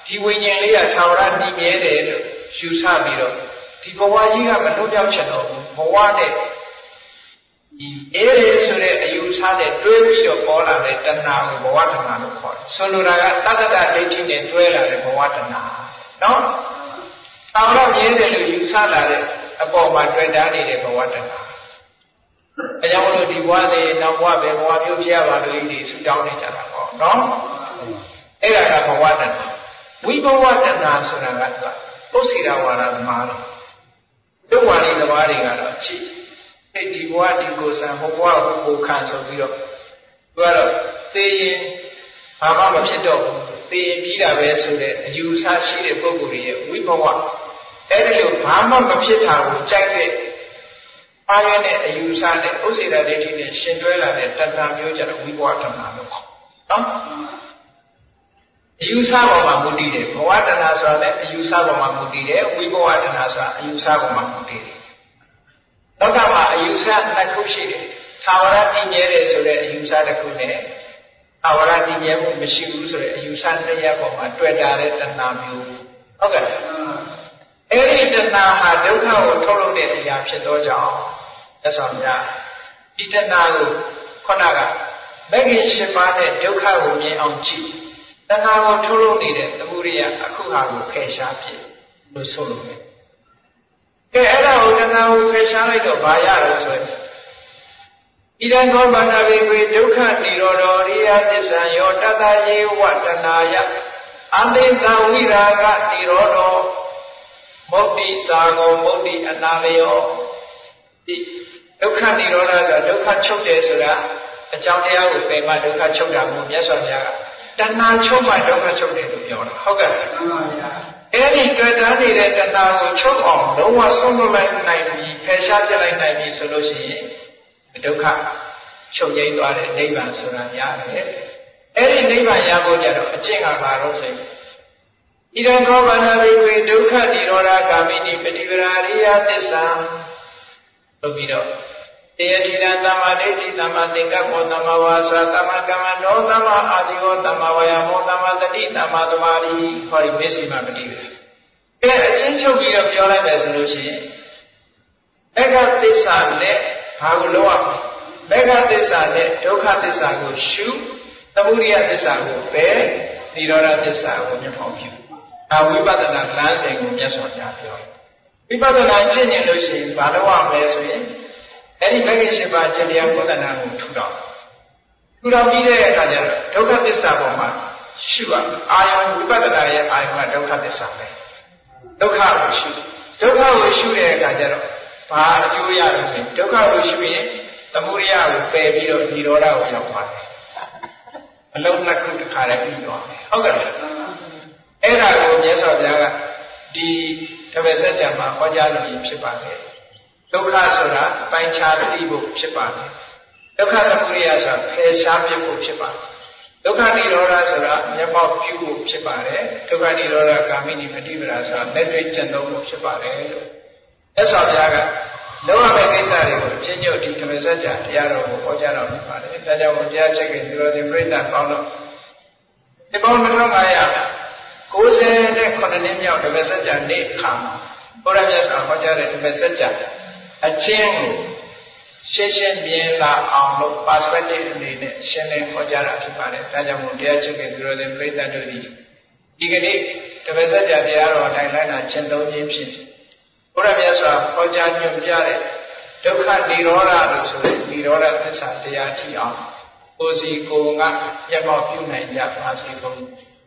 ဒီဝိညာဉ်လေးကထာဝရတည်မြဲတယ်လို့ယူဆပြီးတော့ဒီဘဝကြီးကမလွတ်မြောက်ချင်တော့ဘူးဘဝနဲ့ဒီအေးရဆိုတဲ့အယူဆနဲ့တွဲပြီးတော့ပေါ်လာတဲ့တဏှာကိုဘဝတဏှာလို့ခေါ်တယ်ဆိုလိုတာကတတ္တဒိဋ္ဌိနဲ့တွဲလာတဲ့ဘဝတဏှာနော်ထာဝရမြဲတယ်လို့ယူဆလာတဲ့အပေါ်မှာတွေ့တာနေတဲ့ဘဝတဏှာအဲကြောင့်မလို့ဒီဘဝနဲ့နောက်ဘဝပဲဘဝမျိုးပြရပါလို့ဒီဆူတောင်းနေကြတာပေါ့နော်အဲ့ဒါကဘဝတဏှာဝိဘဝတဏှာဆိုတာကသူကပုစ္ဆေရဝါဒသမားတွေဒုဝါရီသမားတွေကတော့ချစ်အဲ့ဒီဘဝဒီကိုဆံဘဝကိုကိုခံဆိုပြီးတော့သူကတော့သေရင်ဘာမှမဖြစ်တော့ဘူးသေရင်ပြီးတာပဲဆိုတဲ့အယူအဆရှိတဲ့ပုဂ္ဂိုလ်တွေရဲ့ဝိဘဝအဲ့ဒီလိုဘာမှမဖြစ်တာကိုကြိုက်တဲ့အားရတဲ့အယူအဆနဲ့ဥစ္စေတဒိဋ္ဌိနဲ့ရှင်တွဲလာတဲ့တဏှာမျိုးကြတော့ဝိဘဝတဏှာလို့ခေါ်နော်အယူဆပေါ်မှာမူတည်တယ်ဘဝတဏှာဆိုတာလည်းအယူဆပေါ်မှာမူတည်တယ်ဝိဘဝတဏှာဆိုတာအယူဆပေါ်မှာမူတည်တယ်လောကမှာအယူဆနှစ်ခုရှိတယ်ထာဝရတည်မြဲတယ်ဆိုတဲ့အယူဆတစ်ခုနဲ့ထာဝရတည်မြဲမှုမရှိဘူးဆိုတဲ့အယူဆနှစ်ရပ်ပေါ်မှာတွေ့တာတဲ့တဏှာမျိုးဟုတ်ကဲ့အဲ့ဒီတဏှာဟာဒုက္ခကိုထုတ်လုပ်တဲ့အရာဖြစ်သောကြောင့်သက်ဆောင်များဒီတဏှာကိုခုနကမဂ္ဂင်၈ပါးနဲ့ဒုက္ခကိုမြင်အောင်ကြည့်တဏှာကိုထုတ်လုပ်နေတဲ့သမုဒိယအခုဟာကိုဖယ်ရှားပြလို့ဆိုလို့မယ်ကဲအဲ့ဒါကိုတဏှာကိုဖယ်ရှားလိုက်တော့ဘာရလို့ဆိုရင်ဣဒံသောဘာနာဝိဝေဒုက္ခនិရောဓောရိယသစ္ဆံယောတတယေဝတဏှာယအသိတဝိရာဂនិရောဓောမုတ်တိသာဂောမုတ်တိအနာလယောဒီဒုက္ခនិရောဓဆိုတာဒုက္ခချုပ်တယ်ဆိုတာအကြောင်းတရားကိုပယ်မှဒုက္ခချုပ်တာမို့မြတ်စွာဘုရားကတဏှာချုပ်မှဒုက္ခချုပ်တယ်လို့ပြောတာဟုတ်ကဲ့မှန်ပါဗျာအဲ့ဒီတွေ့တာနေတဲ့တဏှာကိုချုပ်အောင်လုံးဝဆုံးမလိုက်နိုင်ပြီးဖယ်ရှားပြလိုက်နိုင်ပြီဆိုလို့ရှိရင်ဒုက္ခချုပ်ငြိမ်းသွားတဲ့နိဗ္ဗာန်ဆိုတာရတယ်အဲ့ဒီနိဗ္ဗာန်ရဖို့ကြတော့အကျင့်ကဘာလို့ဆိုရင်ဣဒံခောဘာနာဝိဝေဒုက္ခនិရောဓဂာမိနိပฏิပရာရိယသစ္စာဆိုပြီးတော့တေယတိတံသမ္မာဒိဋ္ဌိသမ္မာသင်္ကပ္ပောသမ္မာဝါစာသမ္မာကမ္မန္တောသမ္မာအာဇီဝသမ္မာဝါယာမောသမ္မာတတိသမ္မာသမာဓိဟောဒီမေစီမပฏิပရာကဲအချင်းချုပ်ပြီးတော့ပြောလိုက်မယ်ဆိုလို့ရှိရင်အက္ခသစ္စာနဲ့ဘာကိုလောက်ရမလဲမေဃသစ္စာနဲ့ဒုက္ခသစ္စာကိုရှုသမုဒိယသစ္စာကိုပယ်និရောဓသစ္စာကိုမျက်မှောက်ပြုဒါဝိပဿနာလမ်းစဉ်ကိုမြတ်စွာဘုရားပြောဝိပဿနာကျင့်ကြလို့ရှိရင်ဘာလို့ရမလဲဆိုရင်အဲ့ဒီမဂ္ဂင်၈ပါးကျင့်တရားကုသနာကိုထူထောင်ထူထောင်ပြီးတဲ့အခါကျတော့ဒုက္ခသစ္စာပေါ်မှာရှုရအာယုံဝိပဿနာရဲ့အာယုံကဒုက္ခသစ္စာပဲဒုက္ခကိုရှုဒုက္ခကိုရှုတဲ့အခါကျတော့ဘာအကျိုးရလို့ဆိုရင်ဒုက္ခကိုရှုရင်သမုဒိယကိုပယ်ပြီးတော့និရောဓကိုရောက်သွားတယ်အလုံးနှစ်ခုတစ်ခါတည်းပြီးသွားတယ်ဟုတ်ကဲ့အဲ့ဒါကိုမြတ်စွာဘုရားကဒီဓမ္မစကြာမှာဟောကြားလို့ဖြစ်ပါတယ်ဒုက္ခဆိုတာပိုင်းခြားသိဖို့ဖြစ်ပါတယ်ဒုက္ခသမုဒိယဆိုတာဖယ်ရှားပြဖို့ဖြစ်ပါတယ်ဒုက္ခនិရောဓဆိုတာမျက်မှောက်ပြုဖို့ဖြစ်ပါတယ်ဒုက္ခនិရောဓဂာမိနိပฏิပဒါဆိုတာလက်တွေ့ကျင့်သုံးဖို့ဖြစ်ပါတယ်လို့မြတ်စွာဘုရားကလုံးဝမဲ့ကိစ္စတွေကိုချင်းညွတ်ဒီဓမ္မစကြာတရားတော်ကိုဟောကြားတော်မူပါတယ်ဒါကြောင့်ဘုရားချက်ကဒီလိုဒီပြိဿပေါင်းတော့ဒီပေါင်းနှစ်ထောင်ငါးရာကိုးဆယ်နဲ့ခုနှစ်နှစ်မြောက်ဓမ္မစကြာနေ့ခါမှာဘုရားမြတ်စွာဟောကြားတဲ့ဓမ္မစကြာအချင်းကိုရှင်းရှင်းမြင်လာအောင်လို့ perspective အနေနဲ့ရှင်းလင်းဟောကြားတာဖြစ်ပါတယ်ဒါကြောင့်မို့တရားချက်ကဒီလိုဒီပြိဿတို့ဒီဒီကနေ့ဓမ္မစကြာတရားတော်တိုင်းလိုက်တာရှင်းသုံးခြင်းဖြစ်ဘုရားမြတ်စွာဟောကြားညွှန်ပြတဲ့ဒုက္ခនិရောဓလို့ဆိုတဲ့និရောဓသစ္စာတရားကြည့်အောင်ကိုယ်စီကိုယ်ကမျက်မှောက်ပြုနိုင်ကြပါစေကုန်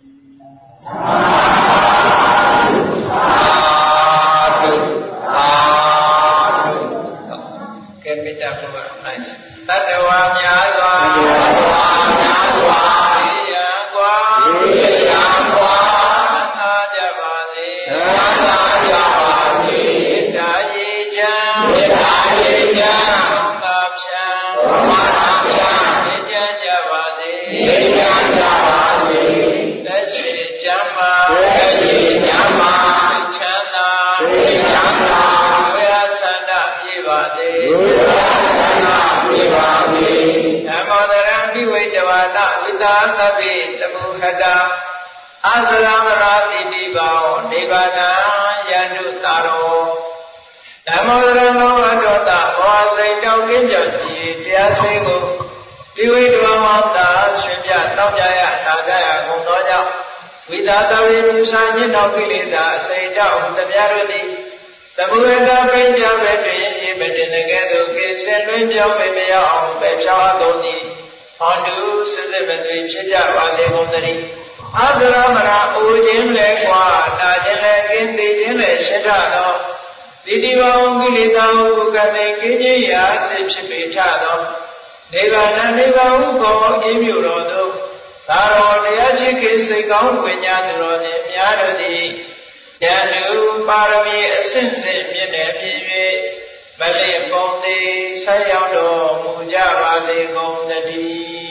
သာဓုသာဓုကဲမေတ္တာပို့ပါနိုင်တတ္တဝါများစွာတတ္တဝါများစွာဒီယံကွာဒီယံကွာသာကြပါစေသာကြပါစေဒါယေချံဒါယေချံသာဖြံသာဖြံဉာဏ်ကြပါစေဉာဏ်ကြပါစေလက်ရှိကျမ်းမာလက်ရှိကျမ်းမာချမ်းသာချမ်းသာဝိရသန္တပြေပါစေဝိရသန္တပြေပါစေဓမ္မောတရံပိဝိတဝါဒဝိသာသဗ္ဗေသမုဟတ阿斯拉玛拉地地宝尼巴那ยันตุตาโรဓမ္မောရလောဘဒေါသမောဟစိတ်တောင်းကင်းကြသည်တရားစိတ်ကိုဒီဝိတဝမောတာရှင်ပြတောင်းကြရတာကြရကုန်သောကြောင့်ဝိသာတဝိပုစာညစ်တော်ကိလေသာအစိတ်တောင်းတပြားတို့သည်သမုဒ္ဒရာပိကြပဲတွင်ဤမတင်တကဲ့သို့ကိစ္စလွင်ပြောင်းမမရောက်အောင်ပဲဖြောင်းတော်သည်ဟောတုစစ်စစ်မသွေဖြစ်ကြပါစေကုန်သတည်းအာသရမရာအိုခြင်းလဲကွာနာခြင်းလဲကင်းသိခြင်းလဲရှိထသောတိတိဝံကိလေသာဟုကတိကိခြင်းရာစိဖြစ်ပေထသောနိဗ္ဗာန်နိဗ္ဗာန်ဟုခေါ်အင်းမြို့တော်သို့သာတော်တရားရှိခေစိတ်ကောင်းဝိညာဉ်တော်ဖြင့်များတော်သည်ဉာဏ်သူပါရမီအစဉ်စဉ်မြင့်တဲ့ဖြစ်၍မလင့်ပုံသည်ဆက်ရောက်တော်မူကြပါစေကုန်သတည်း